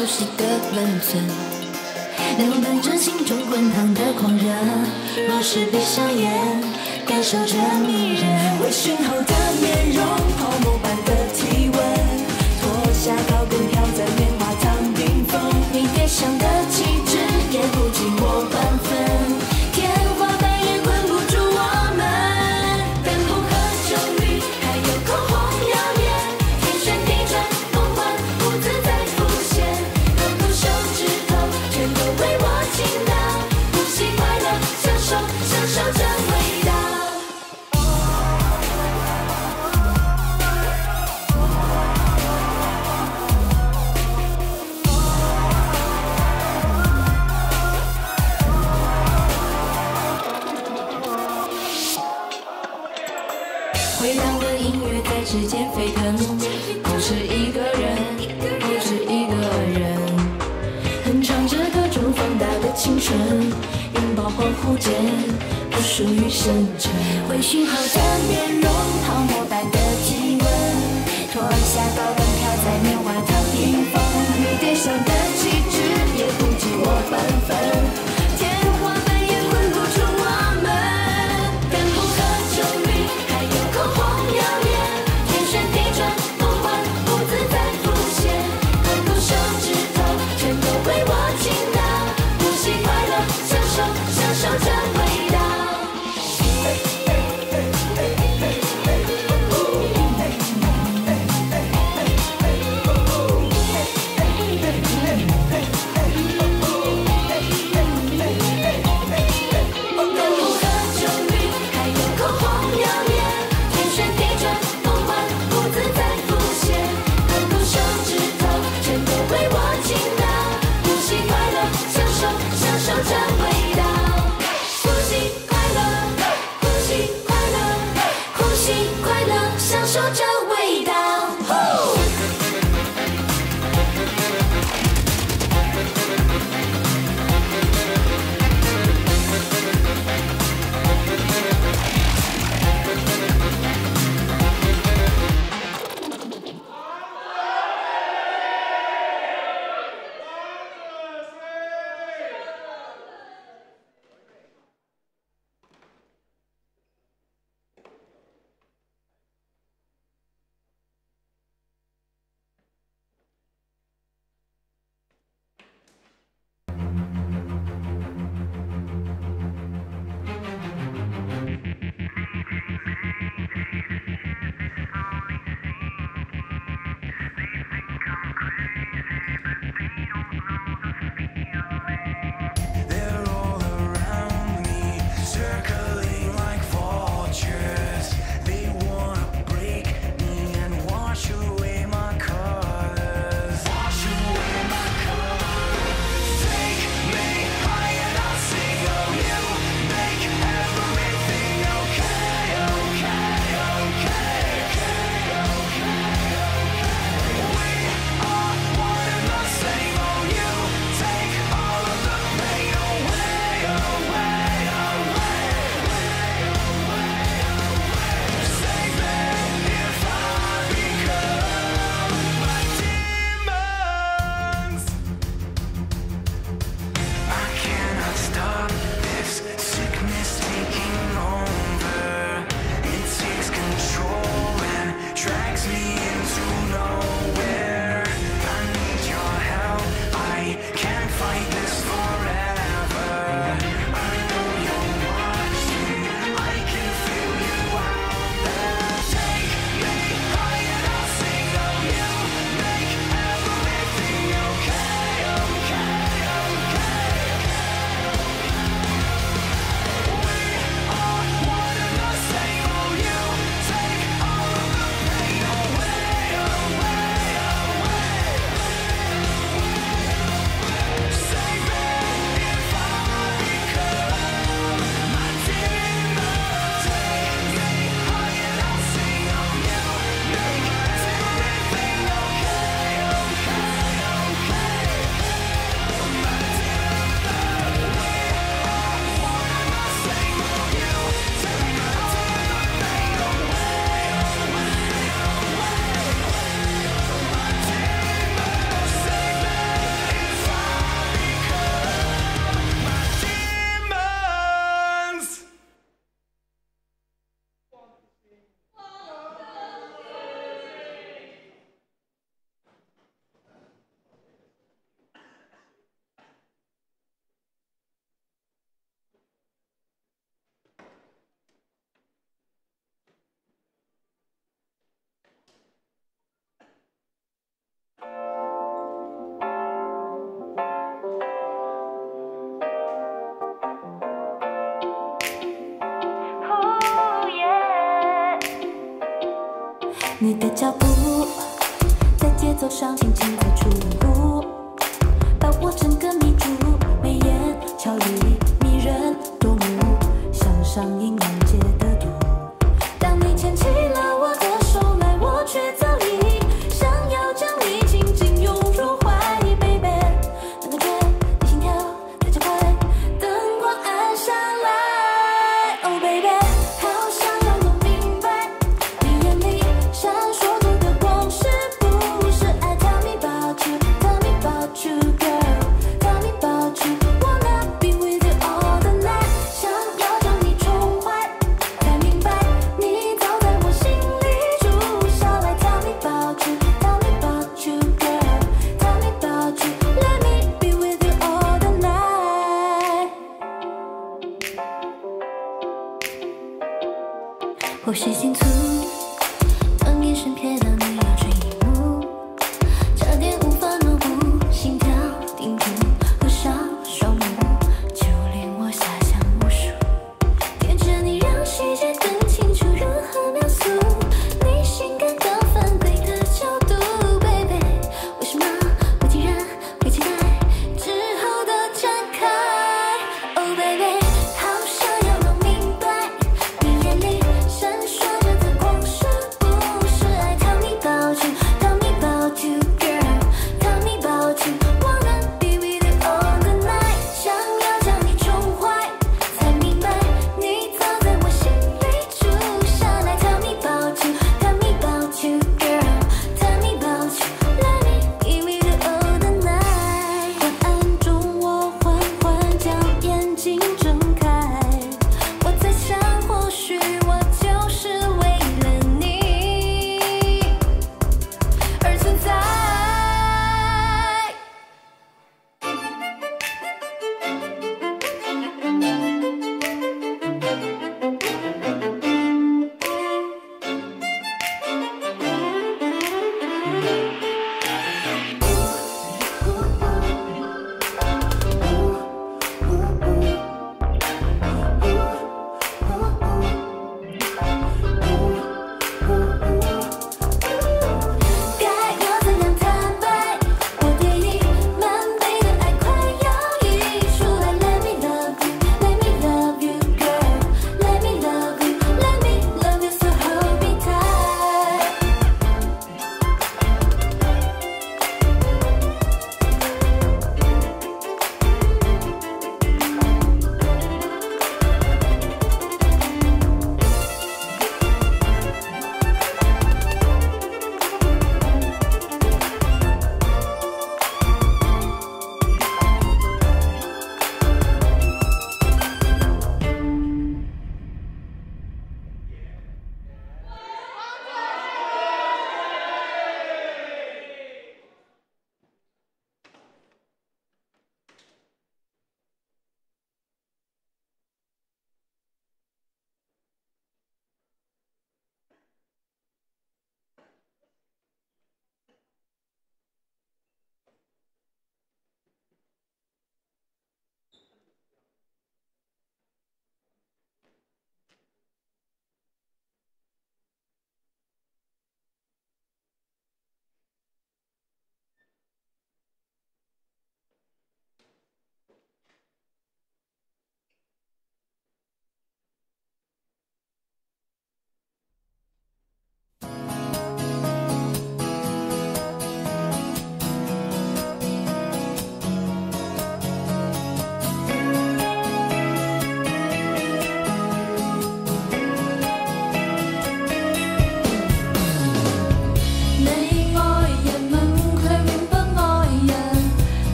熟悉的分寸，能伴着心中滚烫的狂热。若是闭上眼，感受着迷人，微醺后的面容，泡沫般的体温，脱下高跟飘在棉花糖顶峰，你脸上的气质也不及我半分，天花板也困不住我们，灯红和酒绿，还有口红耀眼，天旋地转，梦幻不自在浮现，抠抠手指头，全都为我倾倒，呼吸快乐，享受享受这味道。回荡的音乐在指尖飞腾，不止一个人，不止一个人，哼唱着各种放大的青春，拥抱恍惚间不属于深沉。微醺后的面容，泡沫般的体温，脱下高跟飘在棉花糖顶峰，你脸上的气质也不及我半分，天花板也困不住我们，灯红和酒绿，还有口红耀眼，天旋地转，梦幻不自在浮现，抠抠手指头，全都为我倾倒，呼吸快乐，享受享受这味道。 你的脚步在节奏上轻轻的出入，把我整个迷住，眉眼俏丽迷人夺目，像上阴阳界的毒。当你牵起了我的手来，我却早已想要将你紧紧拥入怀 ，baby。那感觉，你心跳在加快，灯光暗下来 ，Oh baby， 好想让我明白，你眼里闪烁着的光是不是爱 ？Tell me about you, tell me about you, girl, tell me about you, wanna be with you all the night， 想要将你宠坏，才明白你早在我心里住下来。Tell me about you, tell me about you, girl, tell me about you, let me be with you all the night。或许心粗，当眼神瞥到你摇坠一幕，差点无法挪步，心跳定住，合上双目，就连我遐想无数，贴着你让细节更清楚，如何描述你性感到犯规的角度 ，baby， 为什么会竟然会期待之后的展开 ？Oh baby， 好想要弄明白，你眼里闪烁着的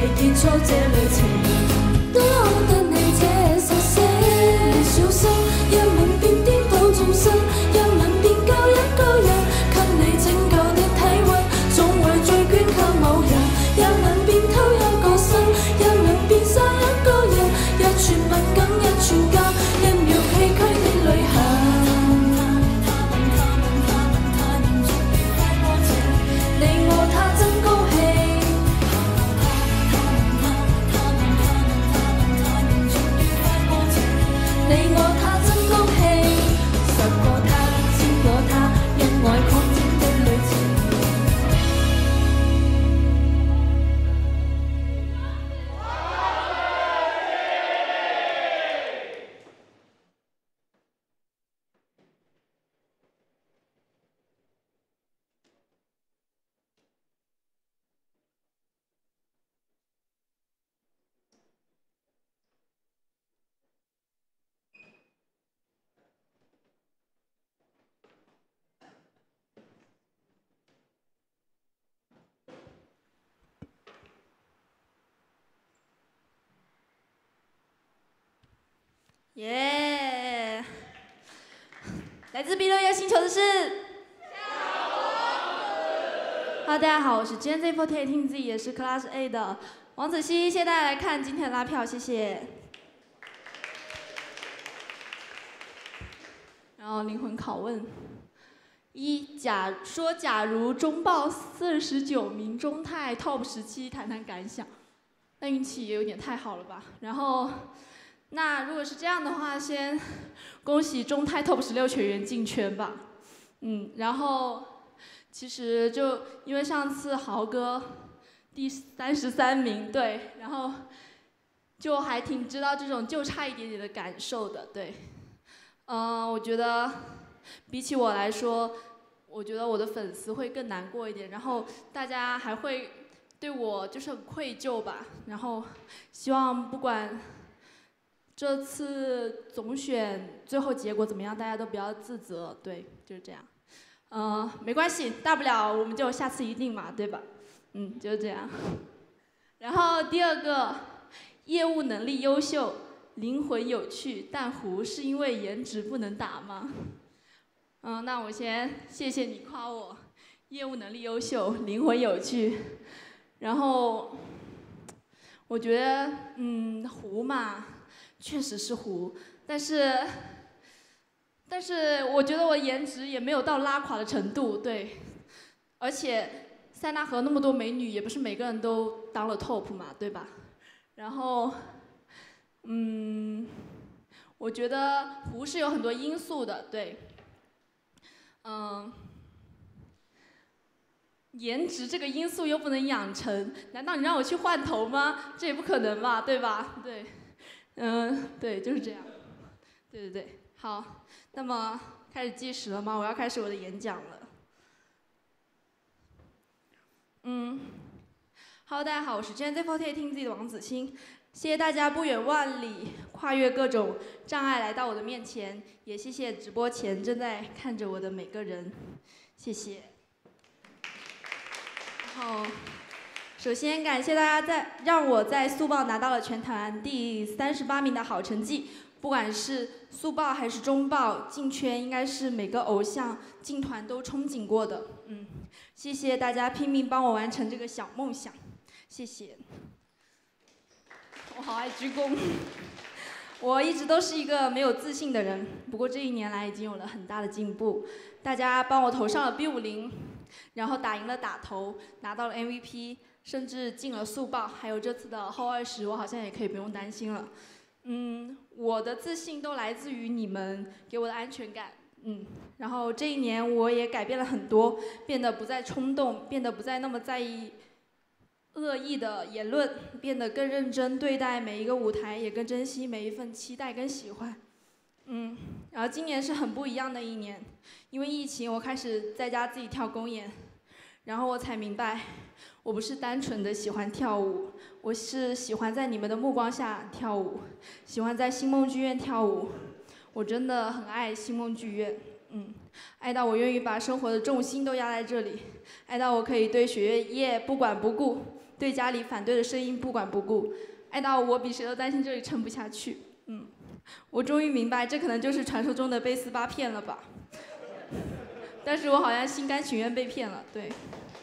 未結束這旅程，都得你這實寫。小心一吻便顛倒眾生，一吻便救一個人，給你拯救的體温，總會再捐給某人。一吻便偷一個心，一吻便殺一個人，一寸敏感一寸間，一秒崎嶇的旅行。你我他真高興。你我他真高興，十個他，千個他，因愛擴展的旅程。 耶、yeah ！来自 B 六幺星球的是。Hello， 大家好，我是 G N Z 四十八 Team Z， 也是 Class A 的王子熙，谢谢大家来看今天的拉票，谢谢。然后灵魂拷问：一，假说假如中报四十九名中泰 Top 十七，谈谈感想。那运气也有点太好了吧？然后。那如果是这样的话，先恭喜中泰 Top 十六全员进圈吧。嗯，然后其实就因为上次豪哥第三十三名，对，然后就还挺知道这种就差一点点的感受的，对。嗯、呃，我觉得比起我来说，我觉得我的粉丝会更难过一点，然后大家还会对我就是很愧疚吧。然后希望不管。这次总选最后结果怎么样，大家都不要自责，对，就是这样。呃，没关系，大不了我们就下次一定嘛，对吧？嗯，就是这样。然后第二个，业务能力优秀，灵魂有趣，但胡是因为颜值不能打吗？嗯、呃，那我先谢谢你夸我，业务能力优秀，灵魂有趣。然后我觉得，嗯，胡嘛。确实是糊，但是，但是我觉得我颜值也没有到拉垮的程度，对。而且塞纳河那么多美女，也不是每个人都当了 top 嘛，对吧？然后，嗯，我觉得糊是有很多因素的，对。嗯，颜值这个因素又不能养成，难道你让我去换头吗？这也不可能吧，对吧？对。嗯，对，就是这样。对对对，好，那么开始计时了吗？我要开始我的演讲了。嗯 ，Hello， 大家好，我是 G N Z 四十八 Team Z 的王子欣，谢谢大家不远万里跨越各种障碍来到我的面前，也谢谢直播前正在看着我的每个人，谢谢。然后。首先感谢大家在让我在速报拿到了全团第三十八名的好成绩，不管是速报还是中报进圈，应该是每个偶像进团都憧憬过的。嗯，谢谢大家拼命帮我完成这个小梦想，谢谢。我好爱鞠躬。我一直都是一个没有自信的人，不过这一年来已经有了很大的进步。大家帮我投上了 B 五十，然后打赢了打头，拿到了 M V P。甚至进了速报，还有这次的后二十，我好像也可以不用担心了。嗯，我的自信都来自于你们给我的安全感。嗯，然后这一年我也改变了很多，变得不再冲动，变得不再那么在意恶意的言论，变得更认真对待每一个舞台，也更珍惜每一份期待跟喜欢。嗯，然后今年是很不一样的一年，因为疫情，我开始在家自己跳公演，然后我才明白。我不是单纯的喜欢跳舞，我是喜欢在你们的目光下跳舞，喜欢在星梦剧院跳舞。我真的很爱星梦剧院，嗯，爱到我愿意把生活的重心都压在这里，爱到我可以对学业不管不顾， 对家里反对的声音不管不顾，爱到我比谁都担心这里撑不下去。嗯，我终于明白，这可能就是传说中的被四八骗了吧。但是我好像心甘情愿被骗了，对。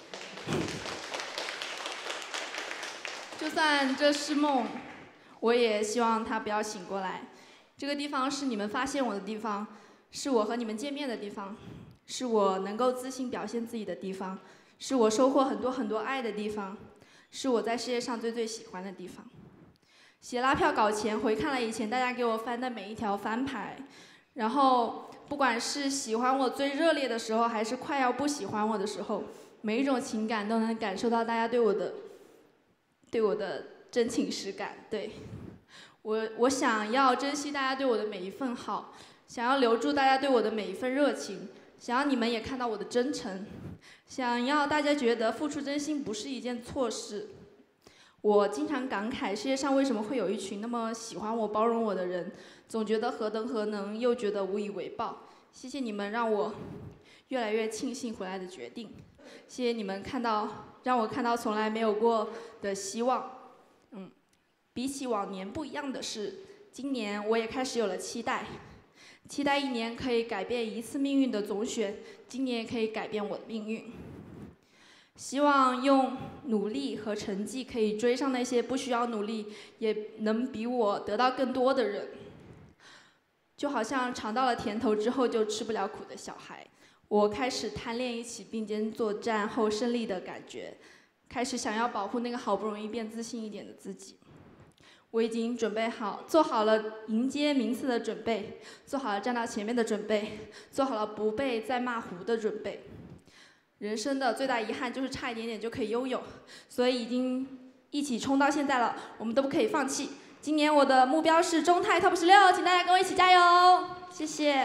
就算这是梦，我也希望它不要醒过来。这个地方是你们发现我的地方，是我和你们见面的地方，是我能够自信表现自己的地方，是我收获很多很多爱的地方，是我在世界上最最喜欢的地方。写拉票稿前回看了以前大家给我翻的每一条翻牌，然后不管是喜欢我最热烈的时候，还是快要不喜欢我的时候，每一种情感都能感受到大家对我的对我的真情实感。对，我我想要珍惜大家对我的每一份好，想要留住大家对我的每一份热情，想要你们也看到我的真诚，想要大家觉得付出真心不是一件错事。我经常感慨世界上为什么会有一群那么喜欢我、包容我的人，总觉得何德何能，又觉得无以为报。谢谢你们让我越来越庆幸回来的决定，谢谢你们看到让我看到从来没有过的希望。嗯，比起往年不一样的是，今年我也开始有了期待，期待一年可以改变一次命运的总选，今年可以改变我的命运。希望用努力和成绩可以追上那些不需要努力也能比我得到更多的人。就好像尝到了甜头之后就吃不了苦的小孩，我开始贪恋一起并肩作战后胜利的感觉，开始想要保护那个好不容易变自信一点的自己。我已经准备好，做好了迎接名次的准备，做好了站到前面的准备，做好了不被再骂糊的准备。人生的最大遗憾就是差一点点就可以拥有，所以已经一起冲到现在了，我们都不可以放弃。今年我的目标是中泰 Top 十六，请大家跟我一起加油，谢谢。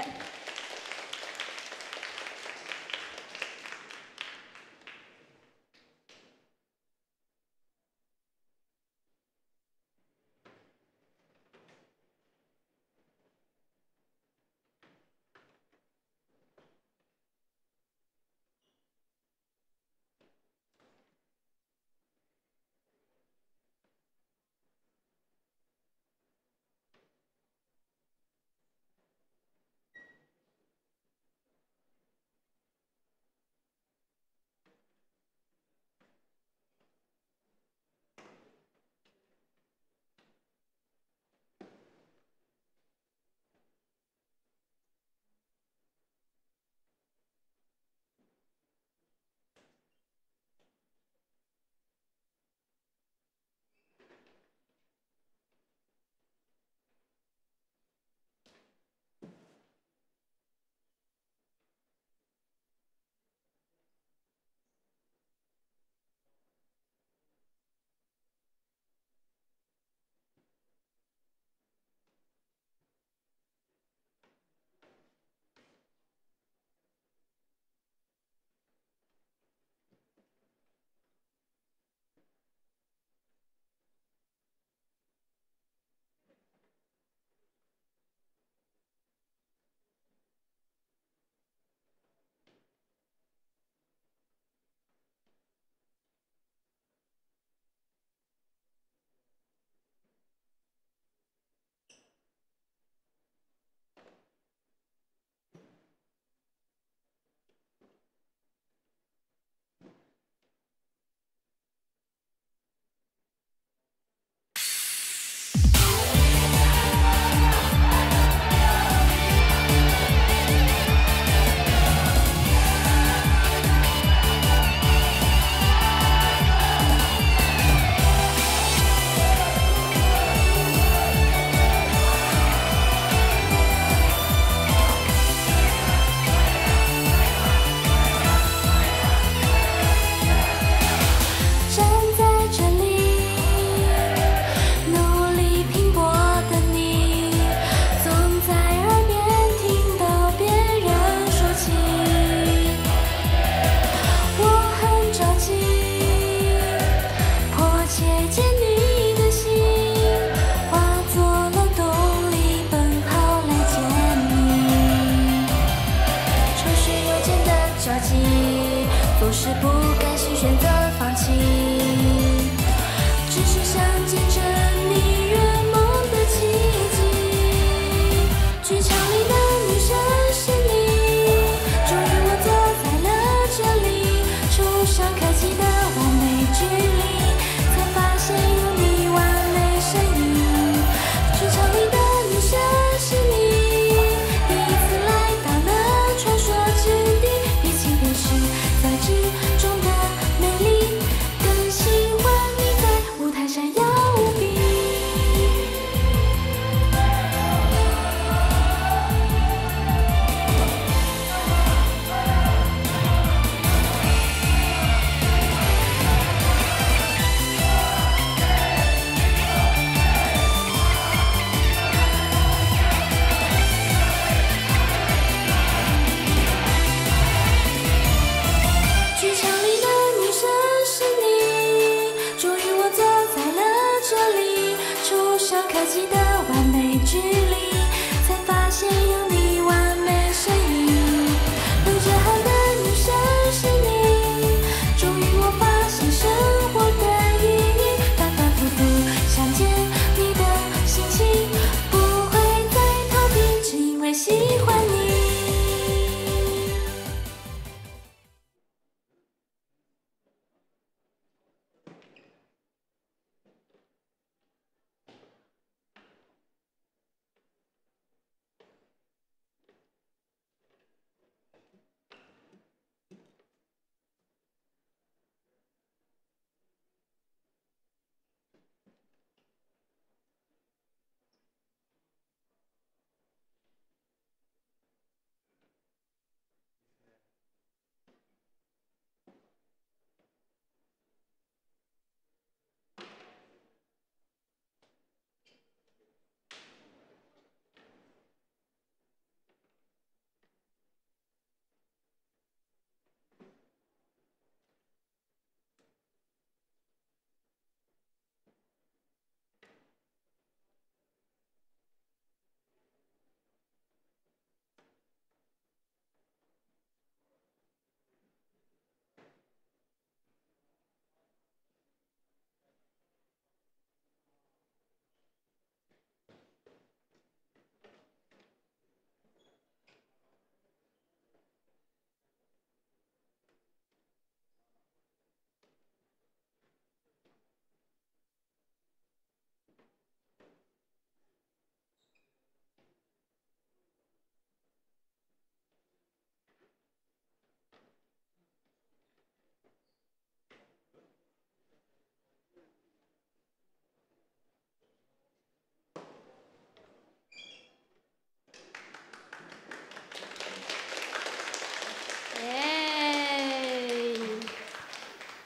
总是不甘心选择放弃。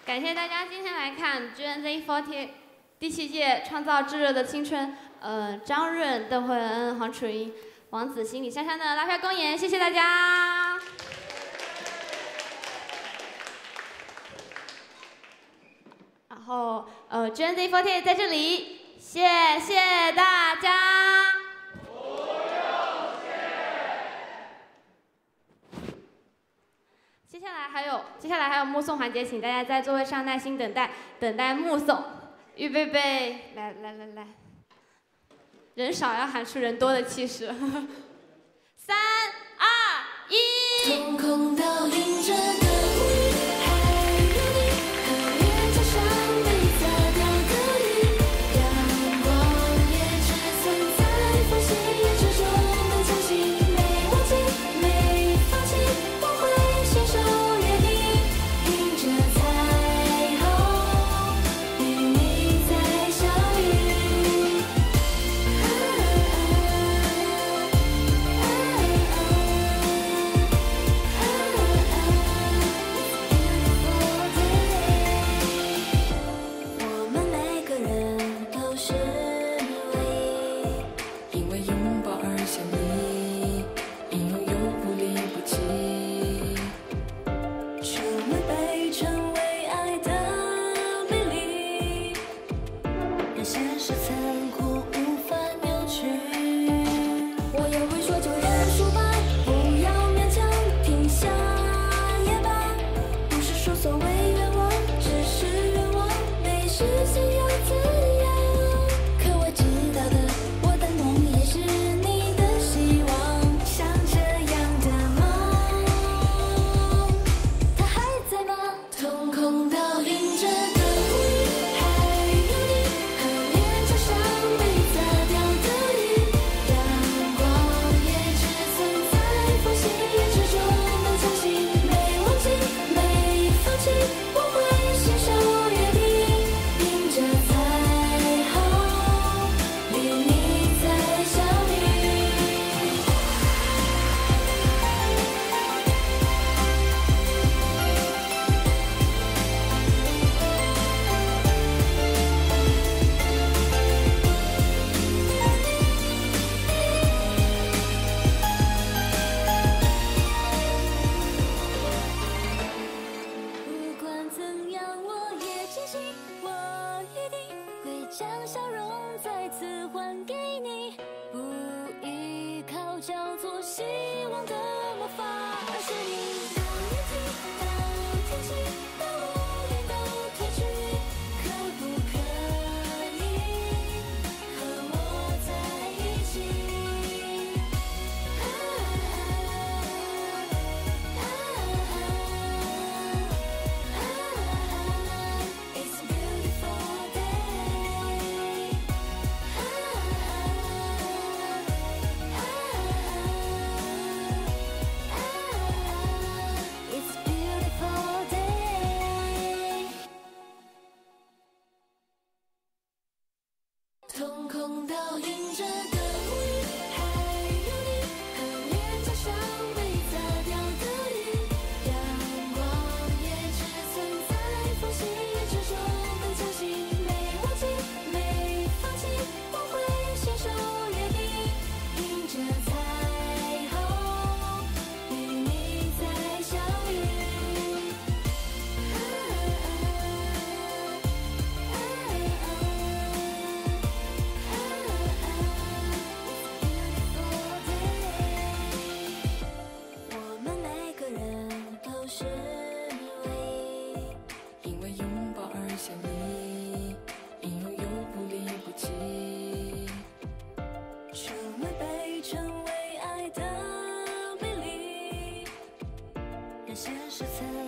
感谢大家今天来看 G N Z 四十八 第七届创造炙热的青春，呃，张润、邓慧恩、黄楚莹、王子欣、李珊珊的拉票公演，谢谢大家。然后，呃 ，G N Z 四十八 在这里，谢谢大家。接下来还有，接下来还有目送环节，请大家在座位上耐心等待，等待目送。预备备，来来来来，人少要喊出人多的气势。三二一。 瞳孔倒映着的雾，还有你和脸颊上被擦掉的雨，阳光也只存在缝隙之中的交集，没忘记，没放弃，不会携手约定，迎着彩虹与你再相遇。我们每个人都是唯一，因为拥抱而相依，因拥有不离不弃，充满被成为爱的美丽，让现实残酷无法扭曲。我也会说就认输吧，不要勉强，停下也罢，不是说所谓愿望，只是愿望没实现又怎样？可我知道的，我的梦也是你的希望，像这样的梦，它还在吗？瞳孔倒映着的雾，还有你和脸颊上被擦掉的雨，阳光也只存在缝隙之中的交集，没忘记，没放弃，不会携手约定，迎着彩虹与你再相遇。不管怎样，我也坚信，我一定会将笑容再次还给你。不依靠叫做希望的魔法，而是你的眼睛，当天气把乌云都褪去，可不可以和我在一起？啊It's a beautiful day. It's a beautiful day. 瞳孔倒映着的雾，还有你和脸颊上被擦掉的雨，阳光也只存在缝隙之中的交集，没忘记，没放弃，不会携手约定，迎着彩虹与你再相遇。我们每个人都是唯一，因为拥抱而相依，因拥有不离不弃，充满被成为爱的美丽，让现实残